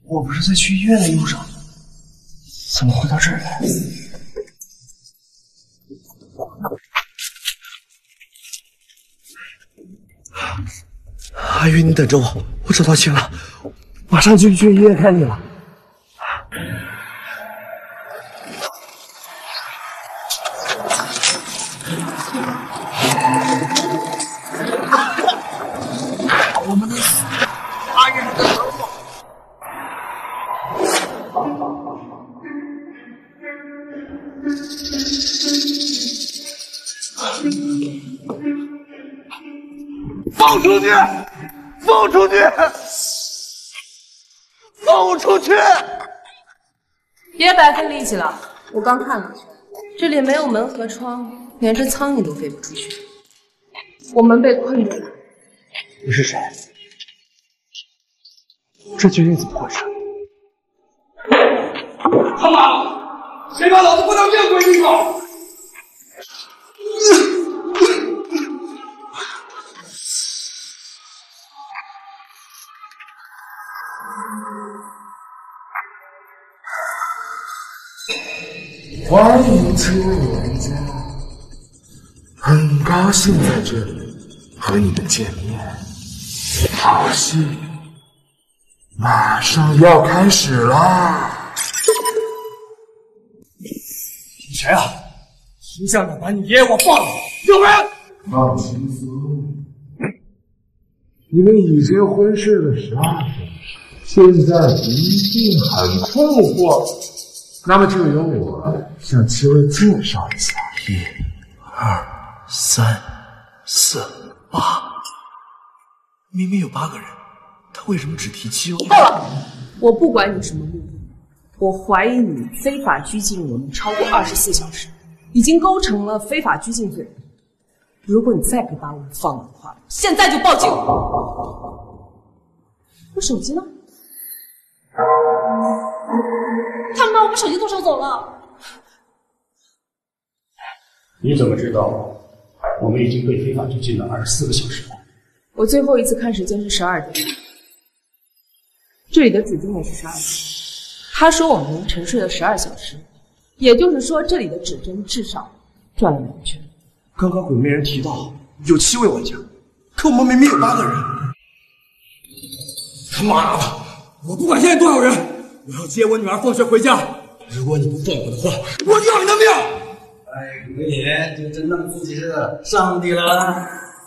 我不是在去医院的路上，怎么会到这儿来？阿玉，你等着我，我找到钱了，马上就去医院看你了。我们能死，阿玉你在等我。放出去！放出去！放出去！ 别白费力气了，我刚看了，这里没有门和窗，连只苍蝇都飞不出去。我们被困着了。 你是谁？这究竟怎么回事？他妈的！谁把老子关到这鬼地方？ 欢迎进入我家，很高兴在这里和你们见面。好戏马上要开始啦！ 你谁啊？谁想敢把你爷爷我放了？有人！ 放轻松，你们已经昏睡了12小时，现在一定很困惑。那么就由我向七位介绍一下：1、2、3、4、8。明明有8个人，他为什么只提7位？ 够了！我不管你什么目的，我怀疑你非法拘禁我们超过24小时，已经构成了非法拘禁罪。如果你再不把我们放了的话，现在就报警！我手机呢？他们把我们手机都收走了。 你怎么知道我们已经被非法拘禁了24个小时了？ 我最后一次看时间是12点，这里的指针也是12点。他说我们沉睡了12小时，也就是说这里的指针至少转了2圈。 刚刚鬼魅人提到有7位玩家，可我们明明有8个人。他妈的！我不管现在多少人，我要接我女儿放学回家。如果你不放我的话，我就要你的命！ 哎，鬼爷就真当自己是上帝了。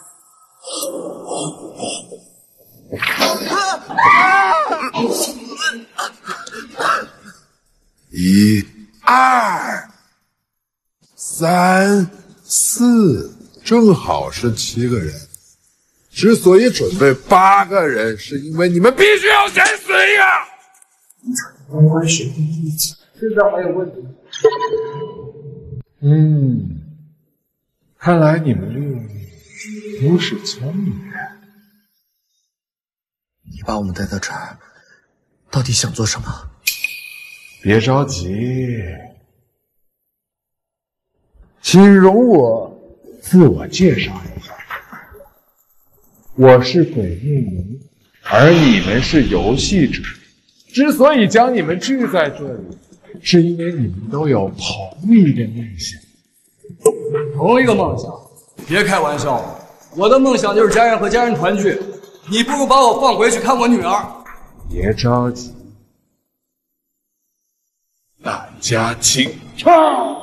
1、2、3、4，正好是7个人。之所以准备8个人，是因为你们必须要先死一个。 没关系， 现在还有问题？看来你们6都是聪明人。 你把我们带到这儿，到底想做什么？ 别着急，请容我自我介绍一下。我是鬼魅人，而你们是游戏者。之所以将你们聚在这里，是因为你们都有同一个梦想。 同一个梦想？别开玩笑了，我的梦想就是家人和家人团聚。你不如把我放回去看我女儿。 别着急，大家请唱。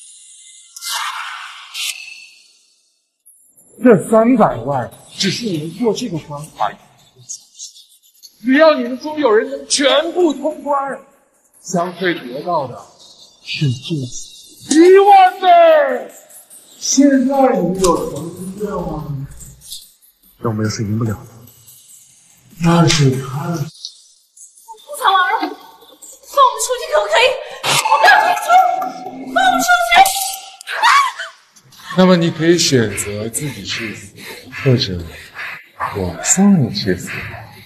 这300万只是你们做这个关卡用的，只要你们中有人能全部通关，将会得到的是这1万倍。现在你们有什么愿望吗？ 但我们要是赢不了， 那是看。 不想玩了，放我们出去可不可以？我不要退出，放我们出去！ 那么你可以选择自己去死，或者我送你去死。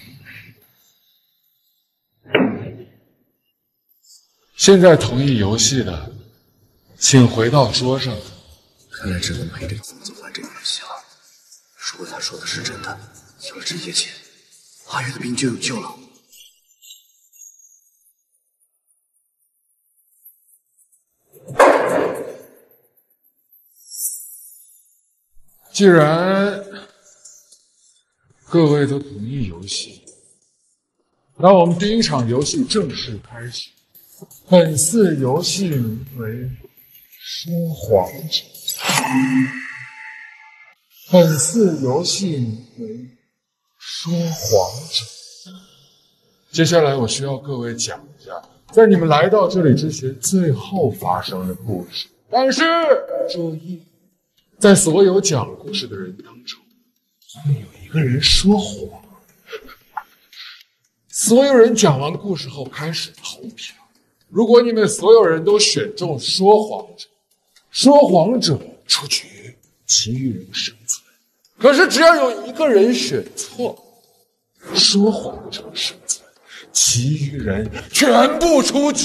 现在同意游戏的，请回到桌上。 看来只能陪这个疯子玩这个游戏了。如果他说的是真的，有了这些钱，阿月的病就有救了。 既然各位都同意游戏，那我们第一场游戏正式开始。本次游戏名为说谎者。本次游戏名为说谎者。接下来我需要各位讲一下，在你们来到这里之前最后发生的故事。但是注意，在所有讲故事的人当中，会有一个人说谎。所有人讲完故事后开始投票。如果你们所有人都选中说谎者，说谎者出局，其余人生存。可是只要有一个人选错，说谎者生存，其余人全部出局。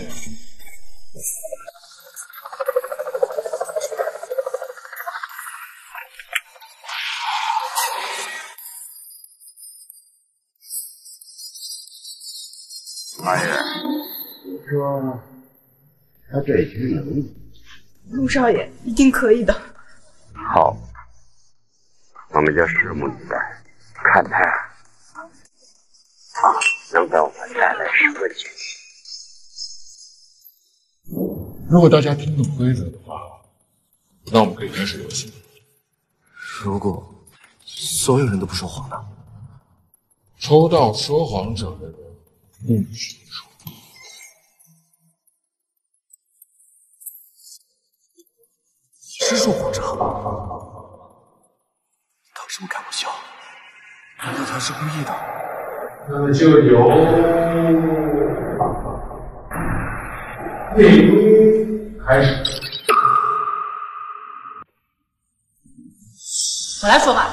马爷，你说他这局能？ 陆少爷一定可以的。 好，我们就拭目以待，看他能给我们带来什么结局。 如果大家听懂规则的话，那我们可以开始游戏。 如果所有人都不说谎呢？ 抽到说谎者的人不许说。 是说谎者，他为什么开我笑？难道他是故意的？ 那么就由内规开始。 我来说吧。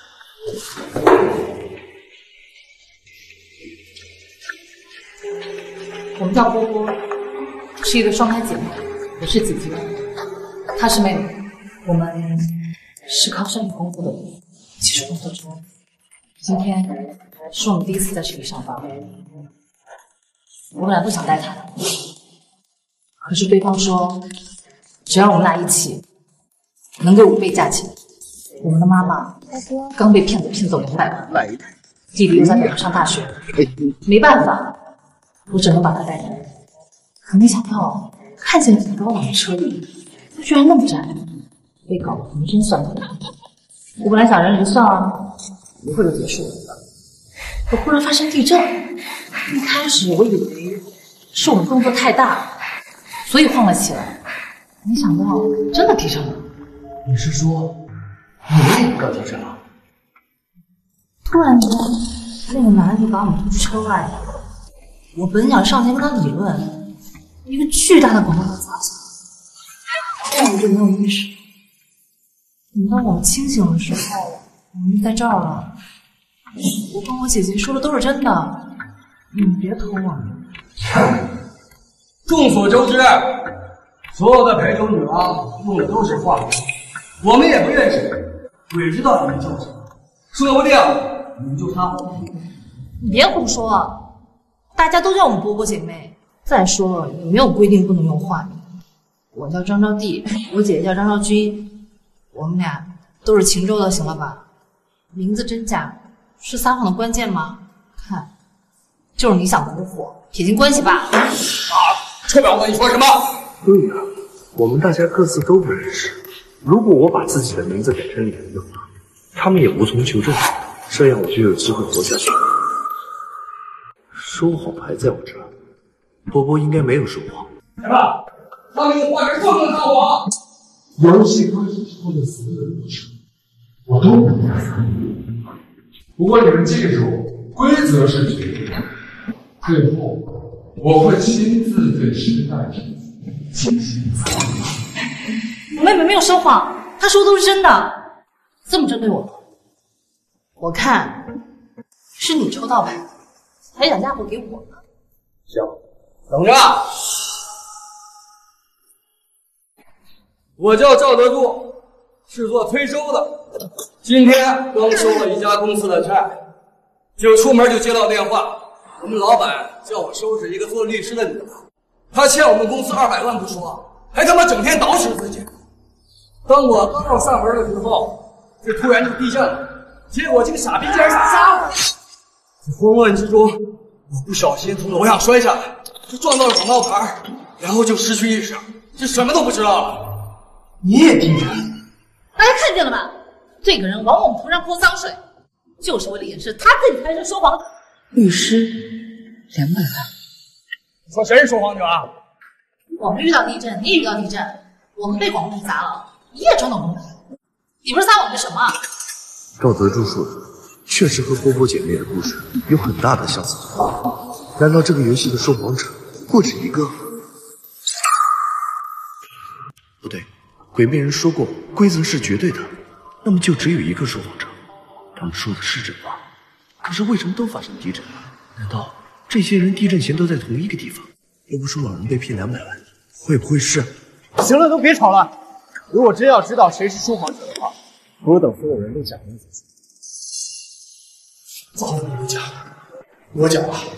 我们叫波波，是一个双胎姐妹，我是姐姐，她是妹妹。我们是靠身体功夫的人，一起工作中。今天是我们第一次在这里上班，我本来不想带她的，可是对方说，只要我们俩一起，能给5倍价钱。我们的妈妈刚被骗走200万，弟弟又在北京上大学，没办法，我只能把他带来。可没想到，看起来很高朗的车里，居然那么窄，被搞得浑身酸痛。我本来想忍忍就算了，一会儿就结束了。可忽然发生地震，一开始我以为是我们动作太大，所以晃了起来，没想到真的地震了。 你是说你们也遇到地震了？ 突然间，那个男的就把我们推出车外。我本想上前跟他理论，一个巨大的广告砸下来，这样我就没有意识。等到我清醒的时候，我们就在这儿了。我跟我姐姐说的都是真的，你们别偷啊！ 众所周知，所有的陪酒女郎用的都是化妆，我们也不认识，鬼知道你们叫什么，说不定你们就他。 你别胡说，大家都叫我们波波姐妹。再说了，也没有规定不能用化名。我叫张招娣，我姐姐叫张招君，我们俩都是秦州的，行了吧？名字真假是撒谎的关键吗？看，就是你想蛊惑，撇清关系吧。 臭婊子，你说什么？ 对呀，我们大家各自都不认识。如果我把自己的名字改成李仁的话，他们也无从求证，这样我就有机会活下去。说谎牌在我这儿，波波应该没有说谎。 来吧，他们用话是不能撒谎。 游戏开始后的所有过程，我都不会参与。不过你们记住，规则是决定的。最后，我会亲自对失败者进行裁判。 我妹妹没有说谎，她说的都是真的。这么针对我，我看是你抽到牌，才想嫁祸给我呢。 行，等着。我叫赵德柱，是做催收的。今天刚收了一家公司的债，今儿出门就接到电话，我们老板叫我收拾一个做律师的女的，她欠我们公司200万不说，还他妈整天捯饬自己。当我刚要上门的时候， 这突然就地震了，结果这个傻逼竟然撒了。在慌乱之中，我不小心从楼上摔下来，就撞到了广告牌，然后就失去意识，就什么都不知道了。 你也地震？ 大家看见了吗？这个人往我们头上泼脏水，就是为了掩饰他自己才是说谎者。 律师200万， 你说谁是说谎者啊？ 我们遇到地震，你也遇到地震，我们被广播砸了，你也撞到广播。你不是撒谎是什么？ 赵德柱说的确实和波波姐妹的故事有很大的相似度。难道这个游戏的说谎者不止一个？不对，鬼面人说过规则是绝对的，那么就只有一个说谎者。他们说的是真话，可是为什么都发生地震？难道这些人地震前都在同一个地方？又不是老人被骗200万，会不会是？ 行了，都别吵了。如果真要知道谁是说谎者的话，我等所有人都讲了再说。 早我不讲，我讲吧。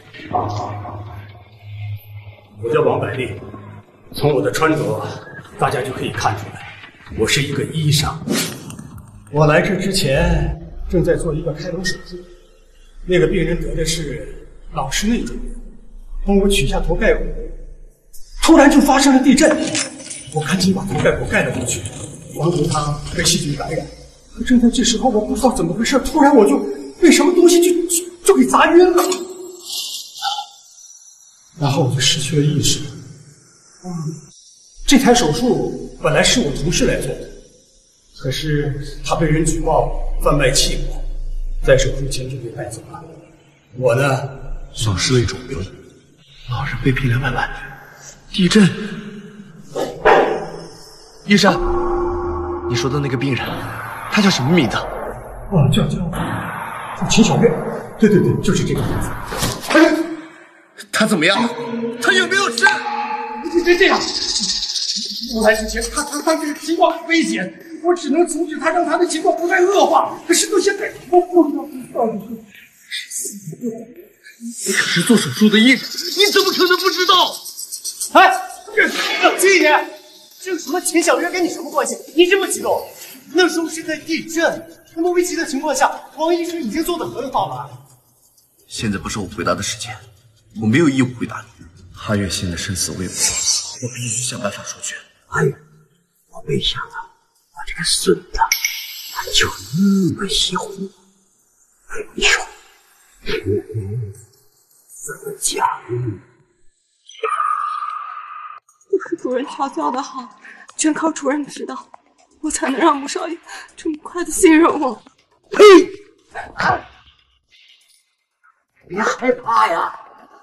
我叫王百利，从我的穿着，大家就可以看出来，我是一个医生。我来这之前正在做一个开颅手术，那个病人得的是脑室内肿瘤，帮我取下头盖骨，突然就发生了地震，我赶紧把头盖骨盖了回去，防止它被细菌感染。可正在这时候，我不知道怎么回事，突然我就被什么东西就给砸晕了，然后我就失去了意识。这台手术本来是我同事来做的，可是他被人举报贩卖器官，在手术前就被带走了。我呢， 脑室内肿瘤，老人被骗200万，地震。医生，你说的那个病人，他叫什么名字？ 叫秦小月。对，就是这个名字。哎， 他怎么样了？他有没有事？ 这样，我来之前，他这个情况很危险，我只能阻止他，让他的情况不再恶化。可是到现在，我不知道到底是死是活。 你可是做手术的医生，你怎么可能不知道？ 哎，金爷，这个什么秦小月跟你什么关系？你这么激动，那时候是在地震，那么危急的情况下，王医生已经做得很好了。 现在不是我回答的时间，我没有义务回答你。阿月现在生死未卜，我必须想办法说去。 阿月，我没想到我这个孙子他就那么喜欢我。你说，怎么讲？ 都是主人调教的好，全靠主人指导，我才能让穆少爷这么快的信任我。 呸！别害怕呀！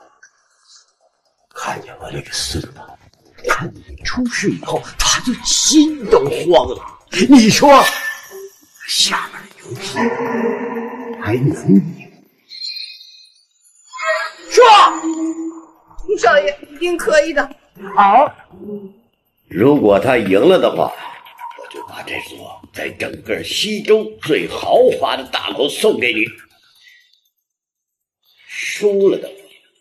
看见我这个孙子，看你出事以后，他这心都慌了。你说，下面的游戏还能赢？ 说，穆少爷一定可以的。 好， 如果他赢了的话，我就把这所在整个西周最豪华的大楼送给你。输了的话，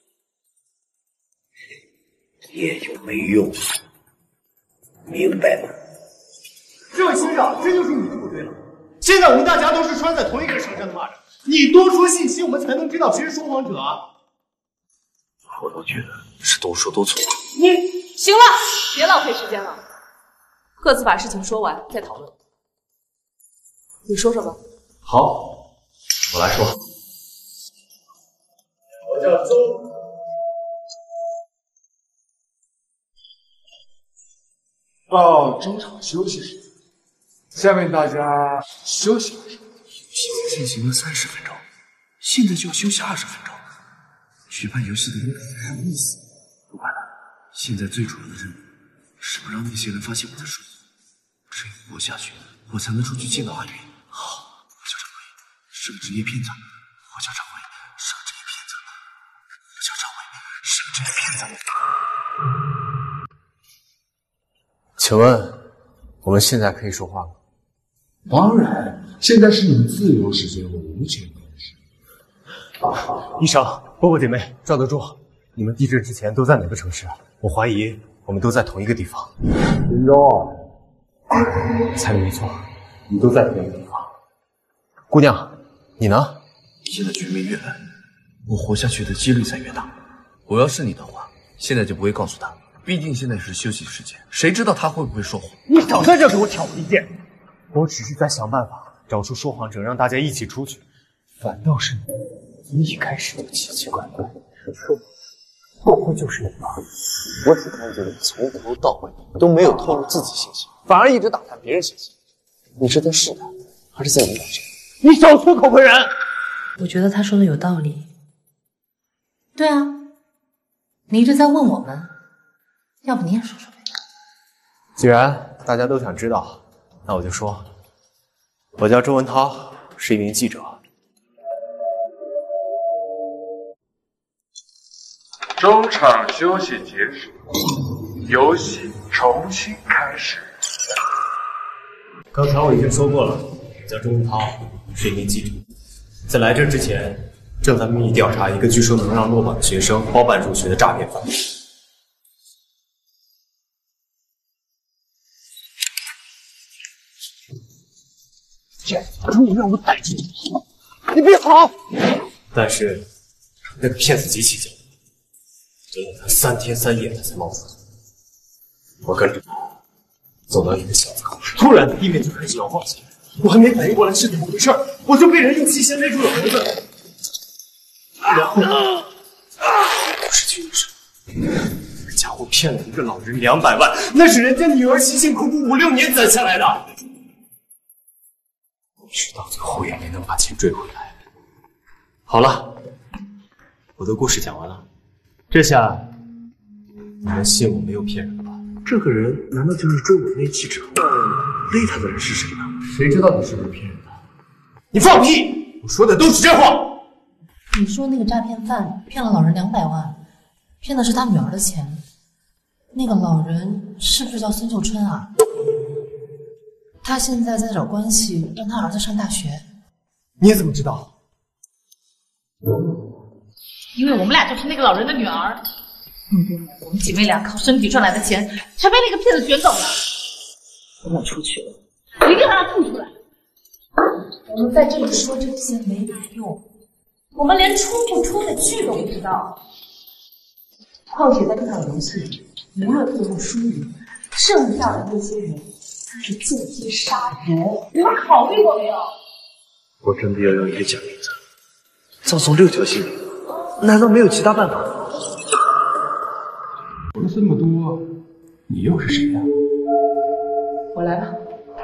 也就没用了，明白吗？ 这位先生，这就是你的不对了。现在我们大家都是穿在同一个绳上的蚂蚱，你多说信息，我们才能知道谁是说谎者啊。 我都觉得是都说都错。 你行了，别浪费时间了，各自把事情说完再讨论。你说说吧。 好，我来说。 我叫周。 到中场休息时间，下面大家休息20分钟。 游戏才进行了30分钟，现在就要休息20分钟。举办游戏的人可能什么意思？不管了，现在最主要的任务是不让那些人发现我的水。只有活下去，我才能出去见到阿云。好，我叫张伟，是个职业骗子。我叫张伟，是个职业骗子。我叫张伟，是个职业骗子。 请问，我们现在可以说话吗？ 当然，现在是你们自由时间，我无权干涉。 医生，波波姐妹，赵德柱，你们地震之前都在哪个城市？我怀疑我们都在同一个地方。 林州啊， 猜的没错，你都在同一个地方。 姑娘，你呢？现在局面越乱，我活下去的几率才越大。我要是你的话，现在就不会告诉他，毕竟现在是休息时间，谁知道他会不会说谎？ 你少在这给我挑拨离间！我只是在想办法找出说谎者，让大家一起出去。反倒是你，一开始就奇奇怪怪，说不会就是你吧？ 我只看见你从头到尾都没有透露自己信息，反而一直打探别人信息。你是在试探，还是在隐瞒谁？ 你少出口为人！ 我觉得他说的有道理。对啊，你一直在问我们，要不你也说说呗？ 既然大家都想知道，那我就说，我叫周文涛，是一名记者。 中场休息结束，游戏重新开始。 刚才我已经说过了，我叫周文涛，是一名记者。在来这之前，正在秘密调查一个据说能让落榜的学生包办入学的诈骗犯。现在终于让我逮住你！你别跑！但是那个骗子极其狡猾，折腾他3天3夜，他才冒出来。我跟着他走到一个小路口，突然地面就开始摇晃起来。我还没反应过来是怎么回事，我就被人用细线勒住了脖子。然后不是去世，那家伙骗了一个老人200万，那是人家女儿辛辛苦苦5、6年攒下来的。直到最后也没能把钱追回来。好了，我的故事讲完了，这下你们信我没有骗人了吧？ 这个人难道就是追我的那记者？勒他的人是谁呢？ 谁知道你是不是骗人的？你放屁！我说的都是真话。 你说那个诈骗犯骗了老人200万，骗的是他女儿的钱。那个老人是不是叫孙秀春啊？他现在在找关系，让他儿子上大学。 你怎么知道？ 因为我们俩就是那个老人的女儿。我们姐妹俩靠身体赚来的钱，全被那个骗子卷走了。等我出去了，我一定让他吐出来。我们在这里说这些没有用，我们连出不出的剧都不知道。况且在这场游戏里，无论最后输赢，剩下的那些人他是间接杀人。你们考虑过没有？ 我真的要用一个假名字葬送6条性命，难道没有其他办法吗？ 说了这么多，你又是谁呀？ 我来吧。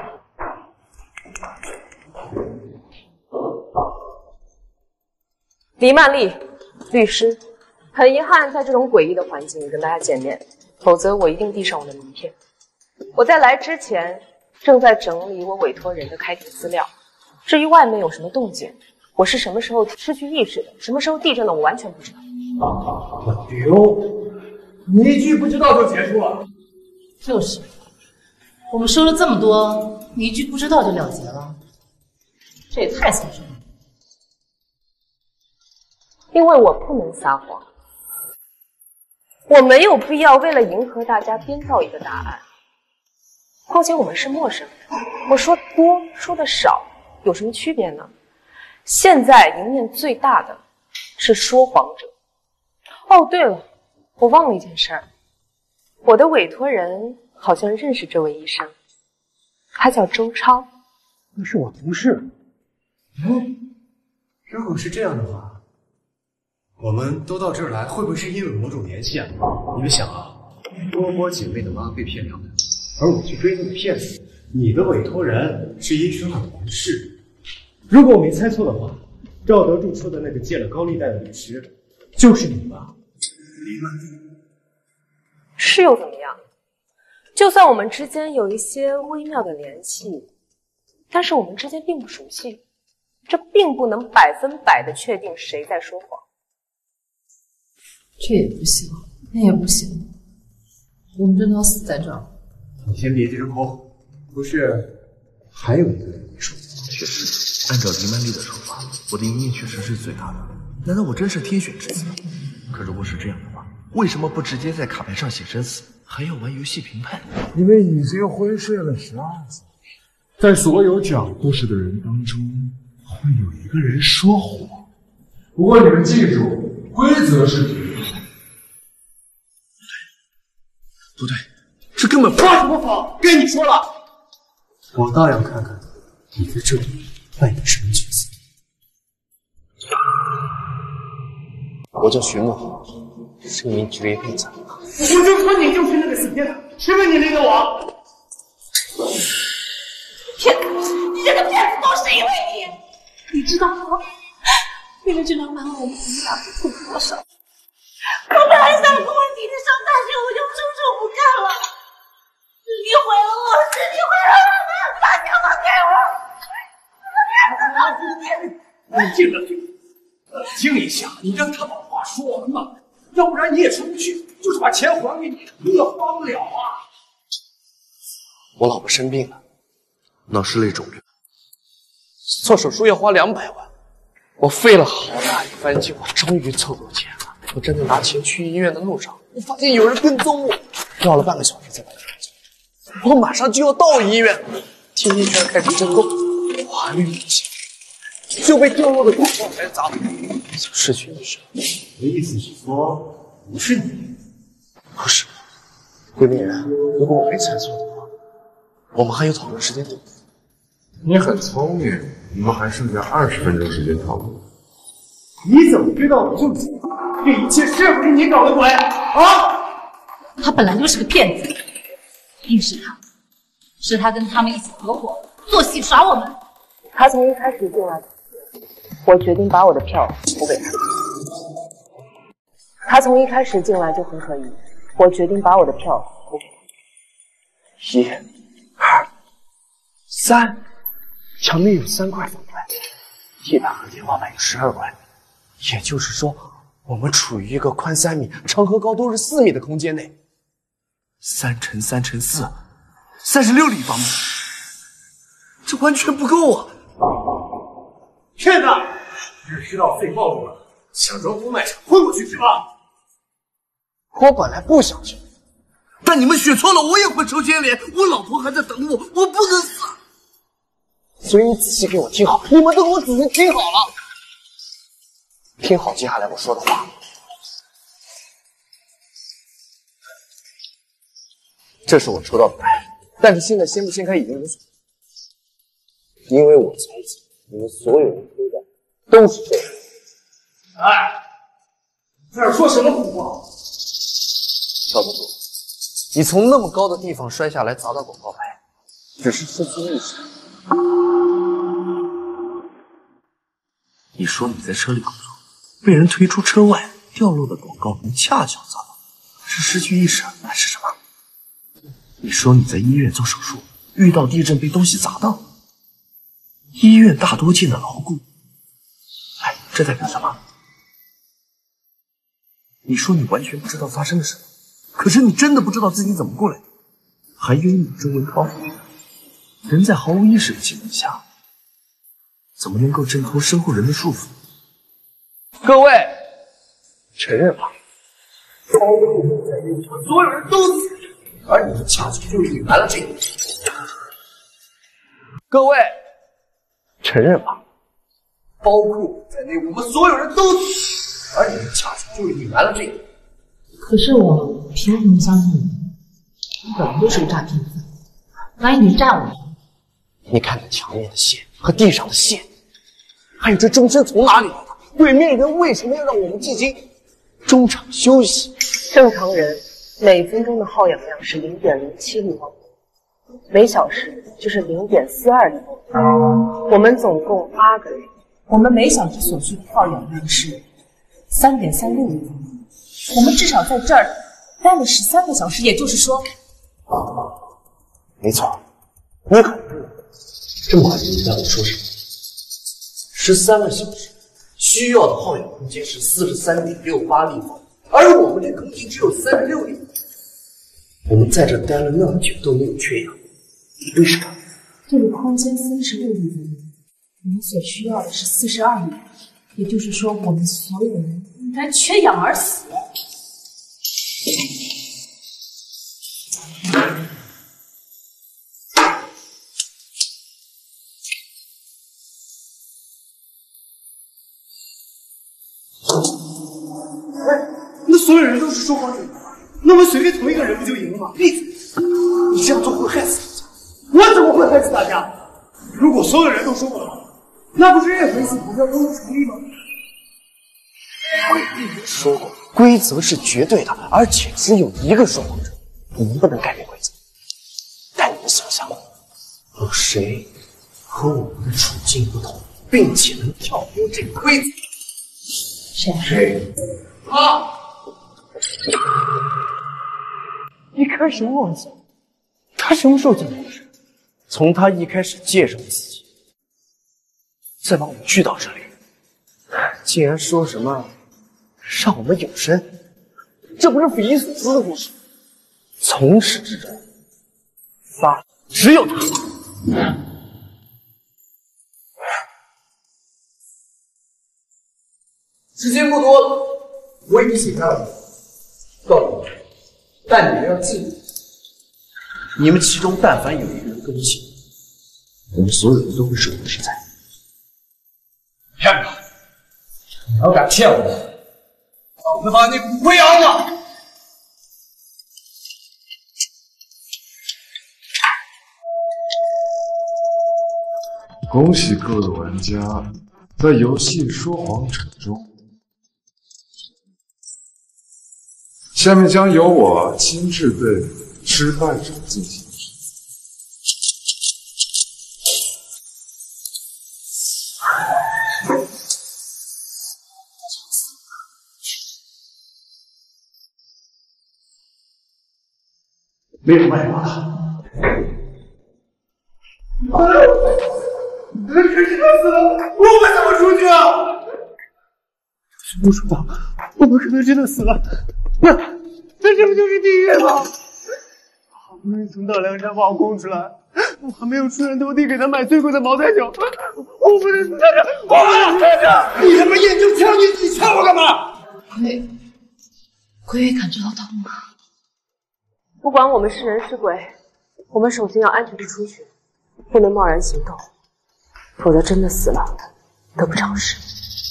黎曼丽，律师。很遗憾，在这种诡异的环境里跟大家见面，否则我一定递上我的名片。我在来之前正在整理我委托人的开庭资料。至于外面有什么动静，我是什么时候失去意识的，什么时候地震的，我完全不知道。 我丢！你一句不知道就结束了？ 就是，我们说了这么多，你一句不知道就了结了，这也太损身了。 因为我不能撒谎，我没有必要为了迎合大家编造一个答案。况且我们是陌生人，我说多说的少有什么区别呢？现在赢面最大的是说谎者。哦，对了，我忘了一件事儿，我的委托人好像认识这位医生，他叫周超。 那是我同事。如果是这样的话，我们都到这儿来，会不会是因为某种联系啊？你们想啊，多波姐妹的妈被骗200万，而我去追那个骗子，你的委托人是医生的同事。如果我没猜错的话，赵德柱说的那个借了高利贷的律师，就是你吧？黎曼丽。 是又怎么样？就算我们之间有一些微妙的联系，但是我们之间并不熟悉，这并不能100%的确定谁在说谎。 这也不行，那也不行，我们真的要死在这儿。 你先别急着哭，不是还有一个人没说？ 确实，按照黎曼丽的说法，我的赢面确实是最大的。难道我真是天选之子？可如果是这样的话，为什么不直接在卡牌上写生死，还要玩游戏评判？ 因为已经昏睡了12次，在所有讲故事的人当中， 会有一个人说谎。不过你们记住，规则是绝对的。 不对，这根本发什么疯！跟你说了，我倒要看看你在这里扮演什么角色。我叫徐墨，是一名职业病残。我就说你就是那个死骗子，是不是你领的我？ 骗子！你这个骗子，都是因为你！你知道吗？为了这200万，我们俩付出多少？我本来想跟我弟弟上大学，我就处处不干了。是你毁了我，是你毁了我们，把钱还给我！ 冷静冷静，冷静一下，你让他把话说完嘛，要不然你也出不去，就是把钱还给你，你也还不了啊。 我老婆生病了，脑室类肿瘤，做手术要花200万。我费了好大一番劲，我终于凑够钱了。我正在拿钱去医院的路上，我发现有人跟踪我，绕了半个小时才把他抓住。我马上就要到医院了，天天居然开始争功，我还没有钱，就被掉落的广告牌砸倒，失去意识。 你的意思是说，不是你？ 不是，桂林人，如果我没猜错的话，我们还有讨论时间对不对？ 你很聪明，你们还剩下20分钟时间讨论。 你怎么知道我就是？这一切是不是你搞的鬼啊？ 他本来就是个骗子，硬是他，是他跟他们一起合伙做戏耍我们。 他从一开始进来，我决定把我的票投给他。他从一开始进来就很可疑，我决定把我的票投给他。 1、2、3，墙面有3块方块，地板和天花板有12块，也就是说，我们处于一个宽3米、长和高都是4米的空间内。3乘3乘4，36立方米，这完全不够啊！骗子，只知道废暴露了，想装疯卖傻混过去是吧？我本来不想去，但你们选错了，我也会受牵连。我老婆还在等我，我不能死。所以你仔细给我听好，你们都给我仔细听好了，听好接下来我说的话。这是我抽到的牌，但是现在掀不掀开已经无所谓，因为我猜测你们所有人抽的都是这个。哎，在这说什么胡话？小公主，你从那么高的地方摔下来砸到广告牌，只是失去意识。你说你在车里工作，被人推出车外，掉落的广告牌恰巧砸到，是失去意识还是什么？你说你在医院做手术，遇到地震被东西砸到，医院大多建的牢固。哎，这代表什么？你说你完全不知道发生了什么，可是你真的不知道自己怎么过来的，还以为你周文涛。人在毫无意识的情况下，怎么能够挣脱身后人的束缚？各位，承认吧，包括我在内，所有人都死，而你们恰巧就隐瞒了这一点。各位，承认吧，包括我在内，我们所有人都死，而你们恰巧就隐瞒了这一点。 可是我凭什么相信你？你本来就是个诈骗犯，万一你诈我？ 你看看墙面的线和地上的线，还有这钟声从哪里来的？鬼面人为什么要让我们进行中场休息？ 正常人每分钟的耗氧量是0.07立方米，每小时就是0.42立方米。我们总共8个人，我们每小时所需的耗氧量是3.36立方米。我们至少在这儿待了13个小时，也就是说， 没错，你很对。这么快就知道你说什么？13个小时需要的耗氧空间是43.68立方米，而我们这空间只有36立方米。我们在这待了那么久都没有缺氧，为什么？ 这个空间36立方米，我们所需要的是42立方米，也就是说，我们所有人应该缺氧而死。 所有人都是说谎者，那么随便同一个人不就赢了吗？闭嘴！你这样做会害死大家。我怎么会害死大家？如果所有人都说谎，那不是任何一次投票都能成立吗？ 我跟你说过，规则是绝对的，而且只有一个说谎者。你们不能改变规则。但你们想想，有谁和我们的处境不同，并且能跳脱这个规则？谁？ 他。 你开什么玩笑？他什么时候讲故事？从他一开始介绍自己，再把我们聚到这里，竟然说什么让我们有身，这不是匪夷所思的故事？从始至终，只有他。 时间不多了，我已经写下了道理，但你们要记住， 你们其中但凡有一个人跟我姓，我们所有人都会是我的食材。 骗子！你要敢骗我，老子把你骨灰扬了！ 恭喜各位玩家，在游戏说谎者中，下面将由我亲自对失败者进行。 没有办法了。可是他死了，我们怎么出去啊？ 不说吧，我们可能真的死了。那这不就是地狱吗？好不容易从大凉山把我供出来，我还没有出人头地给他买最贵的茅台酒，我不能死在这，我不能死在这！ 你他妈研究枪，你呛我干嘛？ 鬼感觉到痛吗？ 不管我们是人是鬼，我们首先要安全的出去，不能贸然行动，否则真的死了，得不偿失。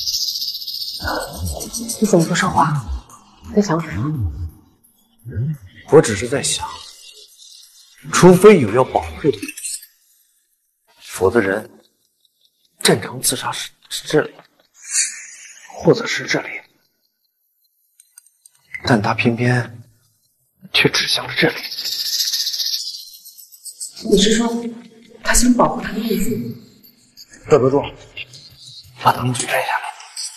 你怎么不说话？在想什么？ 我只是在想，除非有要保护的东西，否则人正常自杀是这里，或者是这里，但他偏偏却指向了这里。 你是说，他想保护他的妹婿？ 坐得住，把他们举摘下来。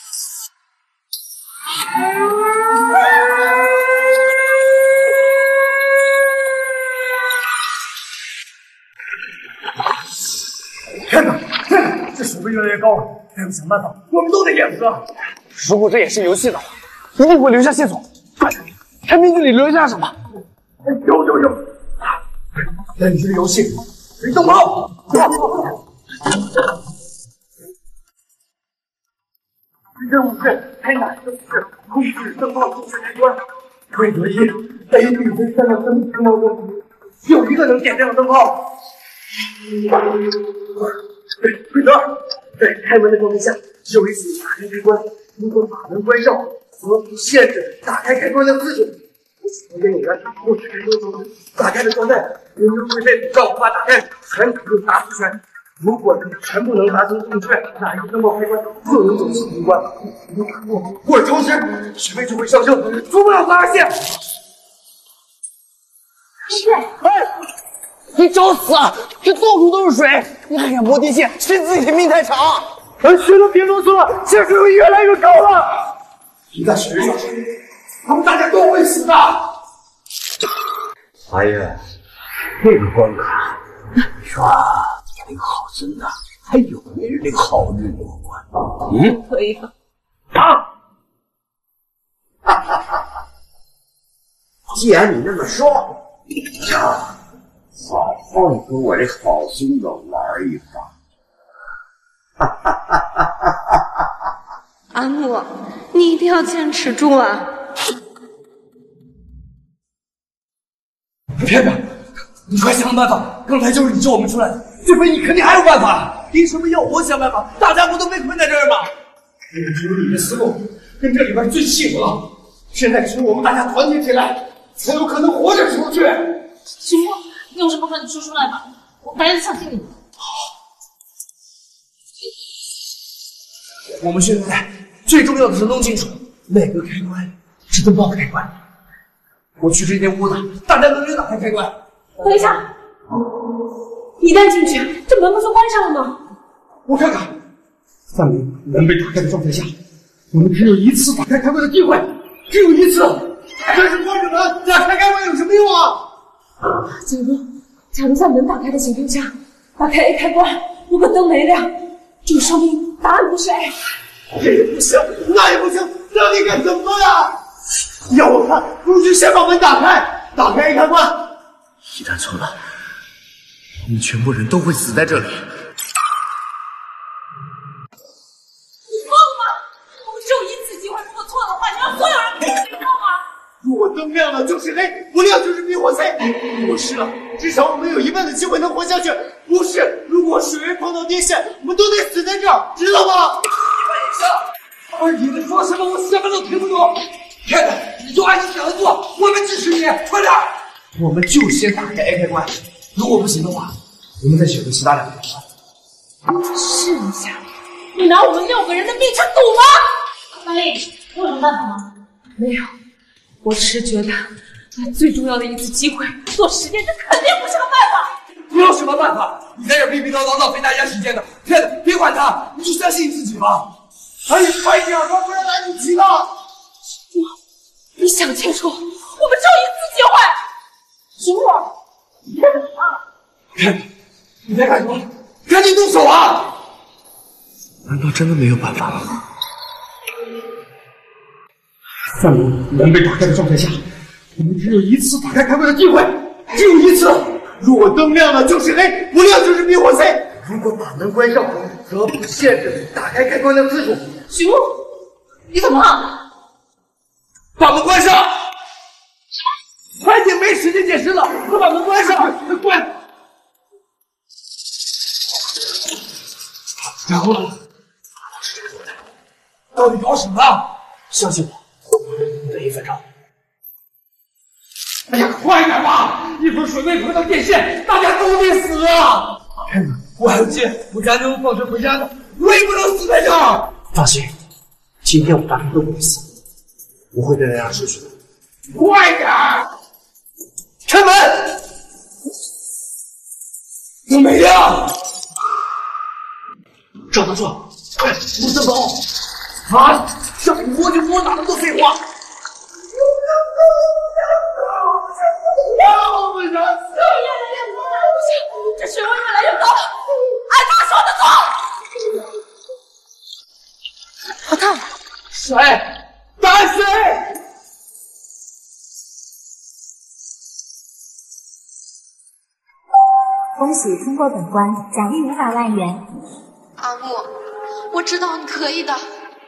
天哪！这水位越来越高了，再不想办法，我们都得淹死了。 如果这也是游戏的话，一定会留下线索。快，看面具里留下什么？ 有！那你这个游戏，别动炮！任务是开哪个是控制灯泡控制开关。规则一 ：A、B 分3个灯泡中，有一个能点亮灯泡。规则2：在开门的状态下，有一次打开开关，如果把门关上，则不限制打开开关的次数。房间有人控制开关中打开的状态，人就会被照无法打开，全可用达出拳。如果全部能达成正确，哪一个灯泡开关就能走进关。如果打过或者超时，学位就会上升，足不了32线。 你找死啊！这到处都是水，你还敢摸地线，谁自己命太长？ 水都别啰嗦了，下水位越来越高了。一旦水位上升，他们大家都会死的。 华爷，这个关卡，你说领好心的，还有没人领好运过关？ 可以啊。 既然你那么说，好好的跟我这好心的玩一把。 阿木，你一定要坚持住啊！ 骗子，你快想办法！刚才就是你救我们出来的，这回你肯定还有办法。凭什么要我想办法？大家不都被困在这儿吗？ 只有你的思路跟这里边最契合了。 现在只有我们大家团结起来，才有可能活着出去。 秦墨，你有什么话你说出来吧，我们大家都相信你。 我们现在最重要的是弄清楚哪个开关是灯泡的开关。我去这间屋子，大家轮流打开开关。 等一下，一旦进去，这门不就关上了吗？ 我看看，在门被打开的状态下，我们只有一次打开开关的机会，只有一次。这是关着门，打开开关有什么用啊？ 假如在门打开的情况下，打开 A 开关，如果灯没亮，就说明答案不是 A。 这也不行，那也不行，那你该怎么办呀？要我看，不如就先把门打开，打开 A 开关。 一旦错了，我们全部人都会死在这里。 你疯了吗？我们只有一次机会，如果错的话，你让所有人陪你闹吗？ 如果灯亮了就是黑，不亮就是灭火 C。不是了，至少我们有1半的机会能活下去。不是，如果水源碰到电线，我们都得死在这儿，知道吗？ 二姐们说什么我什么都听不懂。天哪，你就按你想的做，我们支持你，快点！ 我们就先打开 A 开关，如果不行的话，我们再选择其他2个开关。 试一下，你拿我们6个人的命去赌吗？ 曼丽，你有什么办法吗？ 没有，我只是觉得在最重要的一次机会做实验，这肯定不是个办法。 你有什么办法？你在这逼逼叨叨浪费大家时间的，天哪，别管他，你就相信你自己吧。 哎呀，快点吧，不然来不及了。 你想清楚，我们只有一次机会。秦墨，你干什么？ 你在干什么？赶紧动手啊！ 难道真的没有办法了吗？ 在门被打开的状态下，我们只有一次打开开关的机会，只有一次。如果灯亮了就是黑，不亮就是灭火 C。 如果把门关上，则不限制打开开关的次数。 许墨，你怎么了？ 把门关上！什么？快点，没时间解释了，快把门关上！快关！然后呢？到底搞什么？ 相信我，等1分钟。 哎呀，快点吧！一会儿水位碰到电线，大家都得死啊！天哪，我还有劲，我赶紧放学回家呢，我也不能死在这儿。 放心，今天我们大家都不会死，我会带大家出去的。 快点！开门！灯没亮。 找到错，快，不准走！ 啊！想摸就摸，哪那么多废话？ 这水位越来越高了，按他说的做。 阿汤， 谁？答案是 A。 恭喜通过本关，奖励500万元。 阿木，我知道你可以的。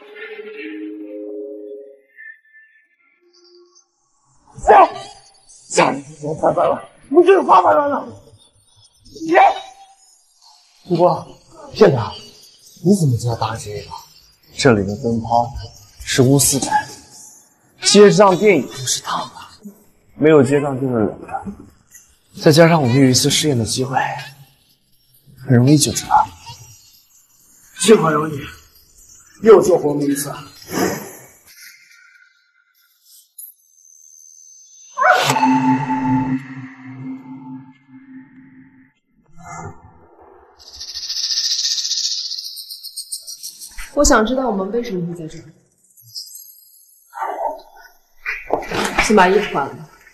下面就300万，不就是800万了？耶！ 不过，骗子，你怎么知道答案是 A 的？这里的灯泡是钨丝材，接上电以后是烫的，没有接上就是冷的。再加上我们有一次试验的机会，很容易就知道。 幸好有你，又救活我们一次。 我想知道我们为什么会在这儿。先把衣服换了。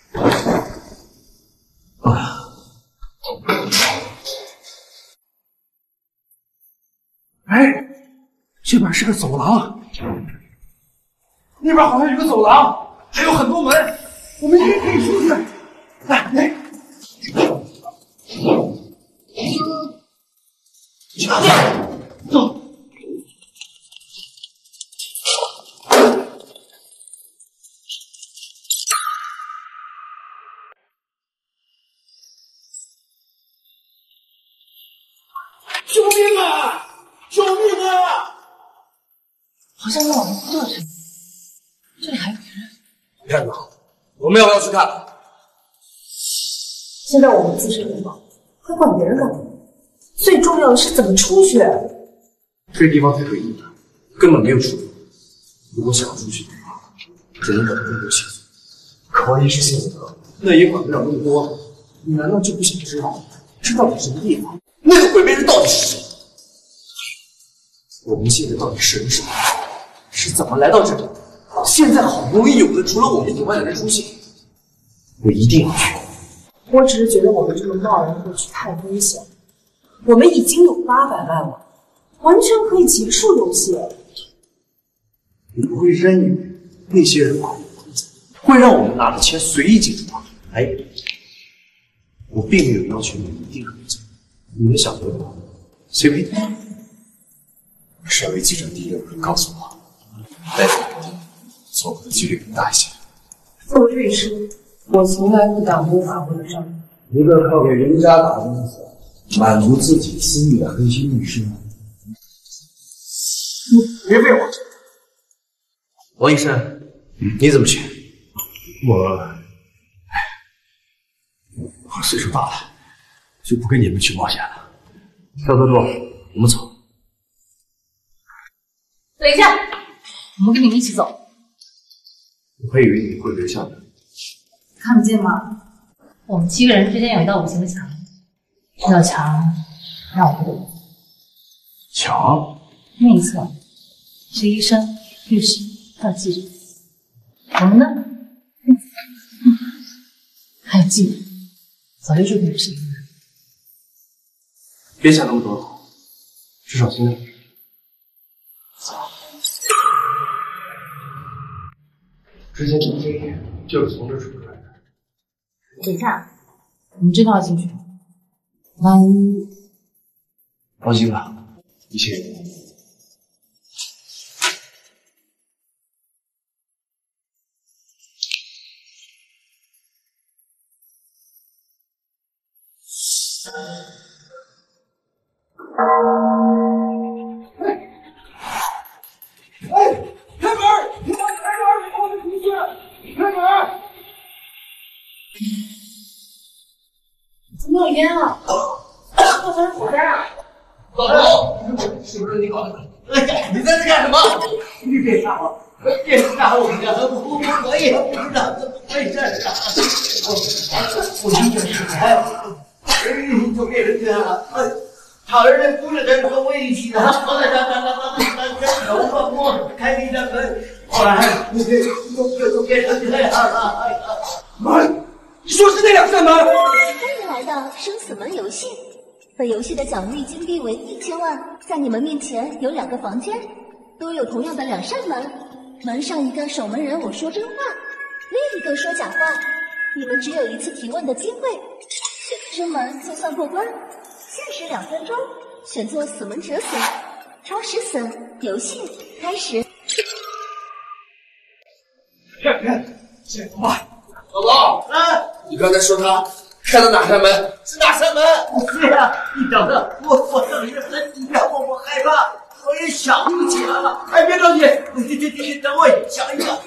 哎，这边是个走廊，那边好像有个走廊，还有很多门，我们应该可以出去。来，走。救命啊！救命啊！ 好像有老人哭的声音，这里还有别人。 片子好，我们要不要去看？ 现在我们自身很好，还管别人干嘛？最重要的是怎么出去。 这地方太诡异了，根本没有出路。如果想要出去的话，只能等更多线索。可万一是谢德，那也管不了那么多。你难道就不想知道这到底是什么地方？那个鬼魅人到底是谁？我们现在到底是人是鬼？是怎么来到这里？现在好不容易有个除了我们以外的人出现，我一定要去。 我只是觉得我们这么贸然过去太危险了。我们已经有800万了，完全可以结束游戏了。 你不会认为那些人管我规则，会让我们拿着钱随意进出吗？哎，我并没有要求你们一定合作，你们想得到，随便。身为记者第6个人告诉我，那错过的几率更大一些。 作为律师，我从来不挡无法问的账。 一个靠给人家打官司满足自己私欲的黑心律师， 别废话。王医生，你怎么选？我岁数大了，就不跟你们去冒险了。肖德柱，我们走。 等一下，我们跟你们一起走。 我还以为你会留下的。 看不见吗？我们7个人之间有一道无形的墙，这道墙让我不懂。 墙？ 那一侧是医生、律师还有记者，我们呢？还有记者，早就注定是一个人。 别想那么多，至少现在。之前你这点就是从这出来的。 等一下，你真的要进去？万一…… 放心吧，一切有我。 开门！你把开门！我的同学，开门！ 怎么有烟啊？这才是火灾啊！ 老头，是不是你搞的？你在这干什么？ 你别吓我！别吓我！我也不知道怎么回事啊！我一个是财，就给人家了。讨人的不是人和我一起的，我在这手和摸开你的门，后来就给人这样了。哎呀， 门，你说是那2扇门？ 欢迎来到生死门游戏。本游戏的奖励金币为1000万，在你们面前有2个房间，都有同样的2扇门。门上一个守门人我说真话，另一个说假话。你们只有1次提问的机会，选择生门就算过关。限时2分钟，选择死门者死，超时死。游戏开始。 这怎么办？老头，你刚才说他开了哪扇门？ 是哪扇门？对呀，你等着，我等着分析呀，我害怕，我也想不起来了。哎，别着急，你等我想一想。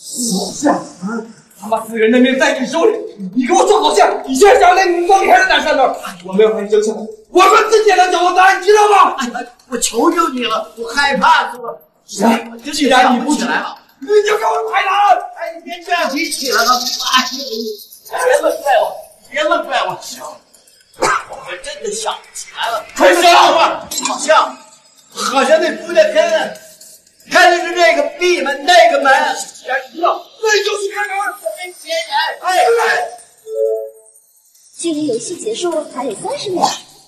他妈4个人的命在你手里，你给我做好像你现在想连你光开了哪扇门？我没有让你争下来，我说自己也能掌握答案，你知道吗？ 哎呀，我求求你了，我害怕死了。 行，既然你不起来了，你就给我快答！ 哎，别这样提起来了，哎，别愣怪我，别愣怪我，我真的想不起来了。 快说！ 好像那姑娘开的是那个闭门那个门， 那就是开门。 哎， 距离游戏结束还有30秒。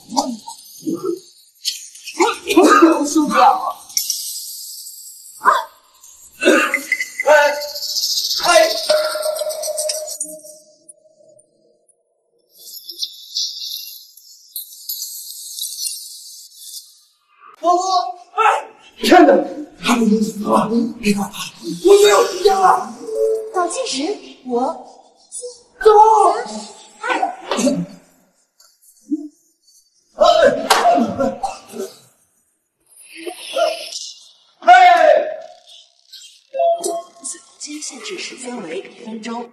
我受不了了！天哪！他们已经死了，别管他，我没有时间了。 倒计时，5、 走。 4、9、8、7、6、5、4、3、2、1， 间限制时间为1分钟。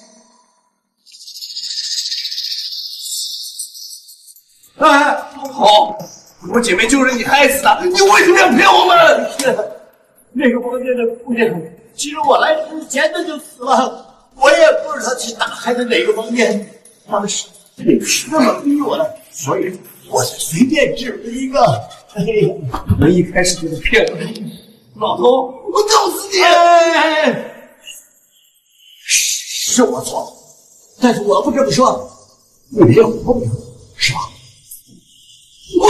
哎，好，我姐妹就是你害死的，你为什么要骗我们？那个房间的姑娘，其实我来之前她就死了，我也不知道去打开的哪个房间，当时那个是那么逼我的，所以我就随便指了一个。哎呀，我一开始就是骗我的，老头，我揍死你！是我错了，但是我不这么说，你别活不了，是吧？喂！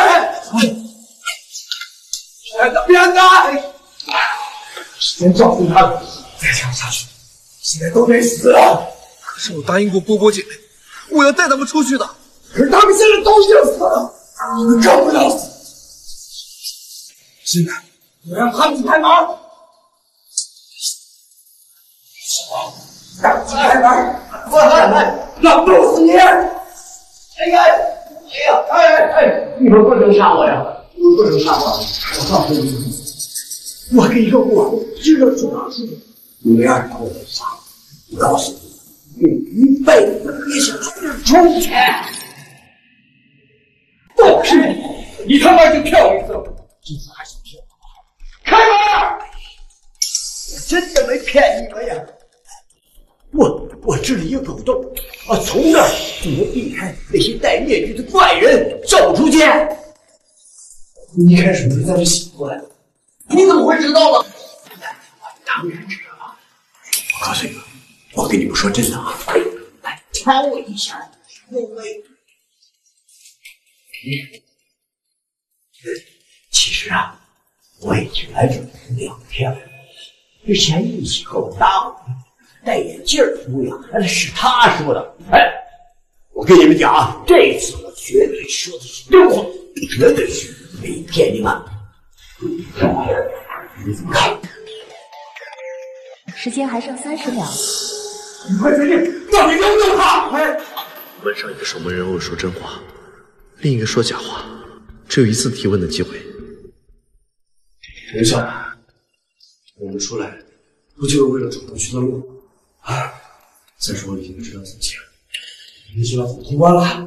别打！先照顾他们，再这样下去，现在都得死了。 可是我答应过波波姐妹，我要带他们出去的。 可是他们现在都已经死了，你更不要死。 现在我让他们去开门。赶紧开门！让弄死你！哎呀！你们不能杀我呀！你们不能杀我！我告诉你们，我跟一个孤儿知道主要是你们要是把我给杀了，我告诉你，你一辈子别想出这出去！都是你他妈就骗我一次，这次还想骗我？开门！我真的没骗你们呀！我治了一个狗洞，从那儿就能避开那些戴面具的怪人走出去。你一开始就在这醒过来了，你怎么会知道呢？我当然知道了。我告诉你们，我跟你们说真的啊，来看我一下，因为其实啊，我已经来这里2天了。之前一起和我搭伙戴眼镜的姑娘，是她说的。哎，我跟你们讲啊，这次我绝对说的是真话，绝对是没骗你们。你怎么看？ 时间还剩30秒。 你快决定，到底能不能他？ 门上一个守门人偶说真话，另一个说假话，只有一次提问的机会。 等一下，我们出来不就是为了找回去的路？再说我已经知道自己了，你就要走通关了。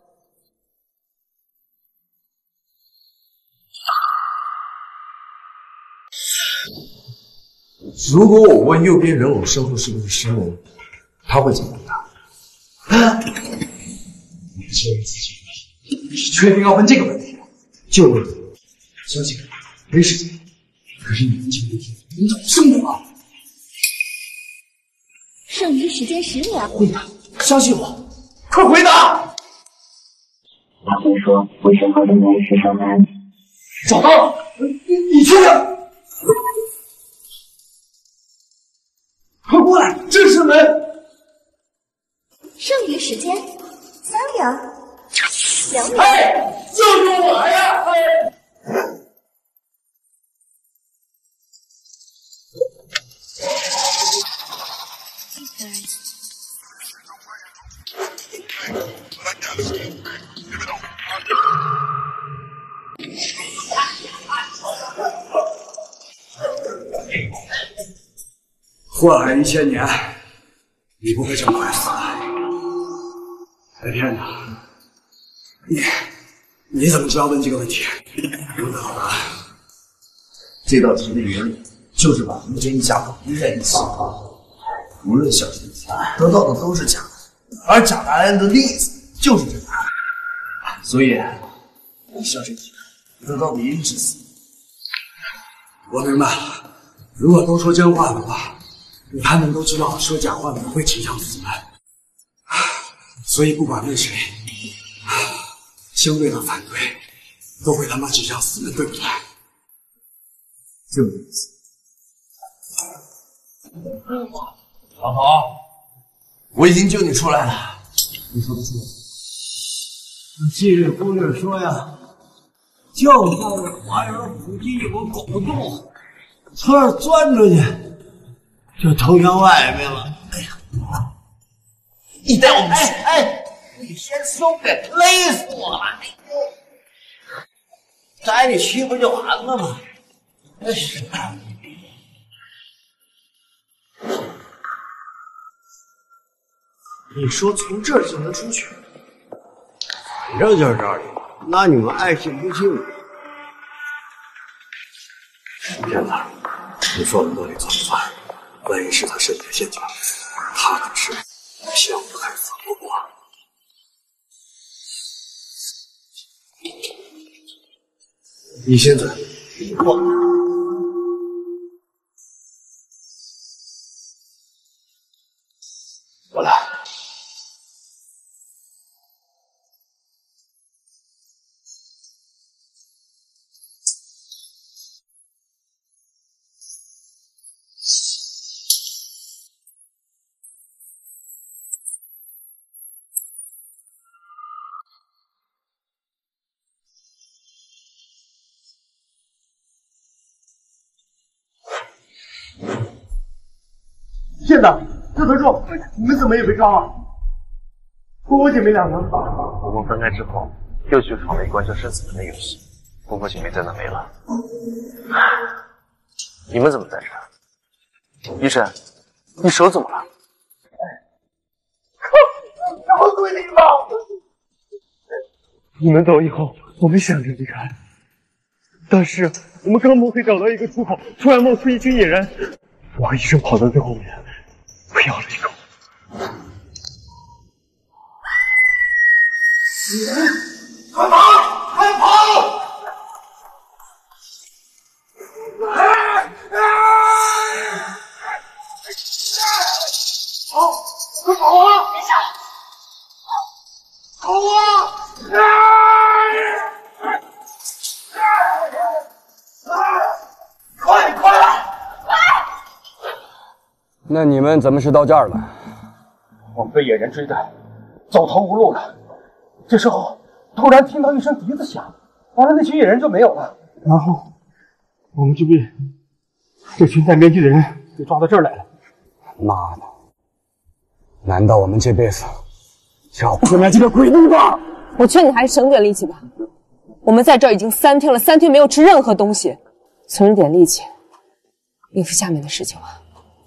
如果我问右边人偶身后是不是生人，他会怎么回答？你确认自己？你是确定要问这个问题？就问，相信我，没时间。可是你们经历你怎么生的啊？ 剩余时间10秒。 回答，相信我，快回答！ 他会说我身后的那是守门。 找到了，你确定？快过来，这是门。 剩余时间3秒、2秒。 哎，救救我呀！ 祸害1000年，你不会这么快死的。白天的，你怎么知道问这个问题？不得好了，这道题的原理就是把红针一家伙逼在一起，无论小谁得到的都是假的，而假答案的例子就是真答案。所以，你小谁得到的一定是死。我明白了，如果都说真话的话，他们都知道说假话的人会倾向死门，所以不管问谁，相对的反对都会他妈指向死门，对不对？就这意思。 老头，我已经救你出来了。你说不错。季日姑娘说呀，就在这花园附近有个狗洞，从那儿钻出去，就投向外面了。哎呀，你带我们去！你先松开，累死我了！带你去不就完了吗？ 你说从这儿就能出去？ 反正就是这里，那你们爱信不信。 骗子，你放了那里做的饭，万一是他设计的陷阱，他可是想不开怎么过？你现在过。我来。 骗子，自责住！你们怎么也被抓了？波波姐妹两个。 我们分开之后，又去闯了一关叫生死门的游戏。波波姐妹在那没了。你们怎么在这儿？医生，你手怎么了？ 什么鬼地方？ 你们走以后，我们想着离开，但是我们刚摸黑找到一个出口，突然冒出一群野人，我和医生跑到最后面，不要了一口。 快跑！快跑！跑！快跑啊！别笑！跑啊！快！ 那你们怎么是到这儿了？ 我们被野人追赶，走投无路了。这时候突然听到一声笛子响，完了那群野人就没有了。 然后我们就被这群戴面具的人给抓到这儿来了。 妈的！难道我们这辈子就要困在这个鬼地方？ 我劝你还是省点力气吧。我们在这儿已经3天了，3天没有吃任何东西，存着点力气应付下面的事情吧。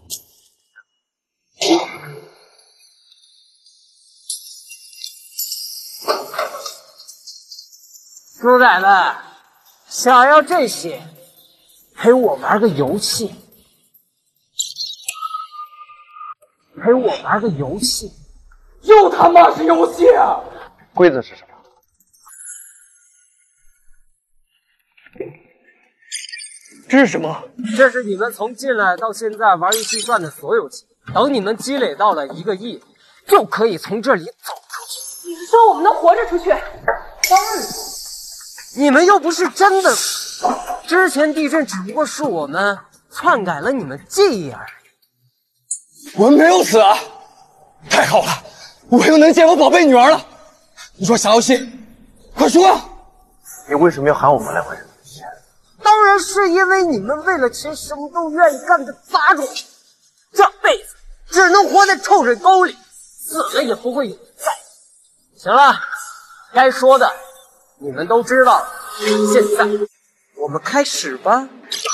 猪崽子，想要这些，陪我玩个游戏。陪我玩个游戏， 又他妈是游戏啊！ 规则是什么？这是什么？ 这是你们从进来到现在玩游戏赚的所有钱。等你们积累到了1个亿，就可以从这里走出去。 你是说我们能活着出去？ 当然，你们又不是真的死。之前地震只不过是我们篡改了你们记忆而已。 我们没有死啊！太好了，我又能见我宝贝女儿了。你说啥游戏？快说啊！ 你为什么要喊我们来玩这个游戏？ 当然是因为你们为了钱什么都愿意干的杂种，这辈子只能活在臭水沟里，死了也不会有再。行了，该说的你们都知道了。现在我们开始吧。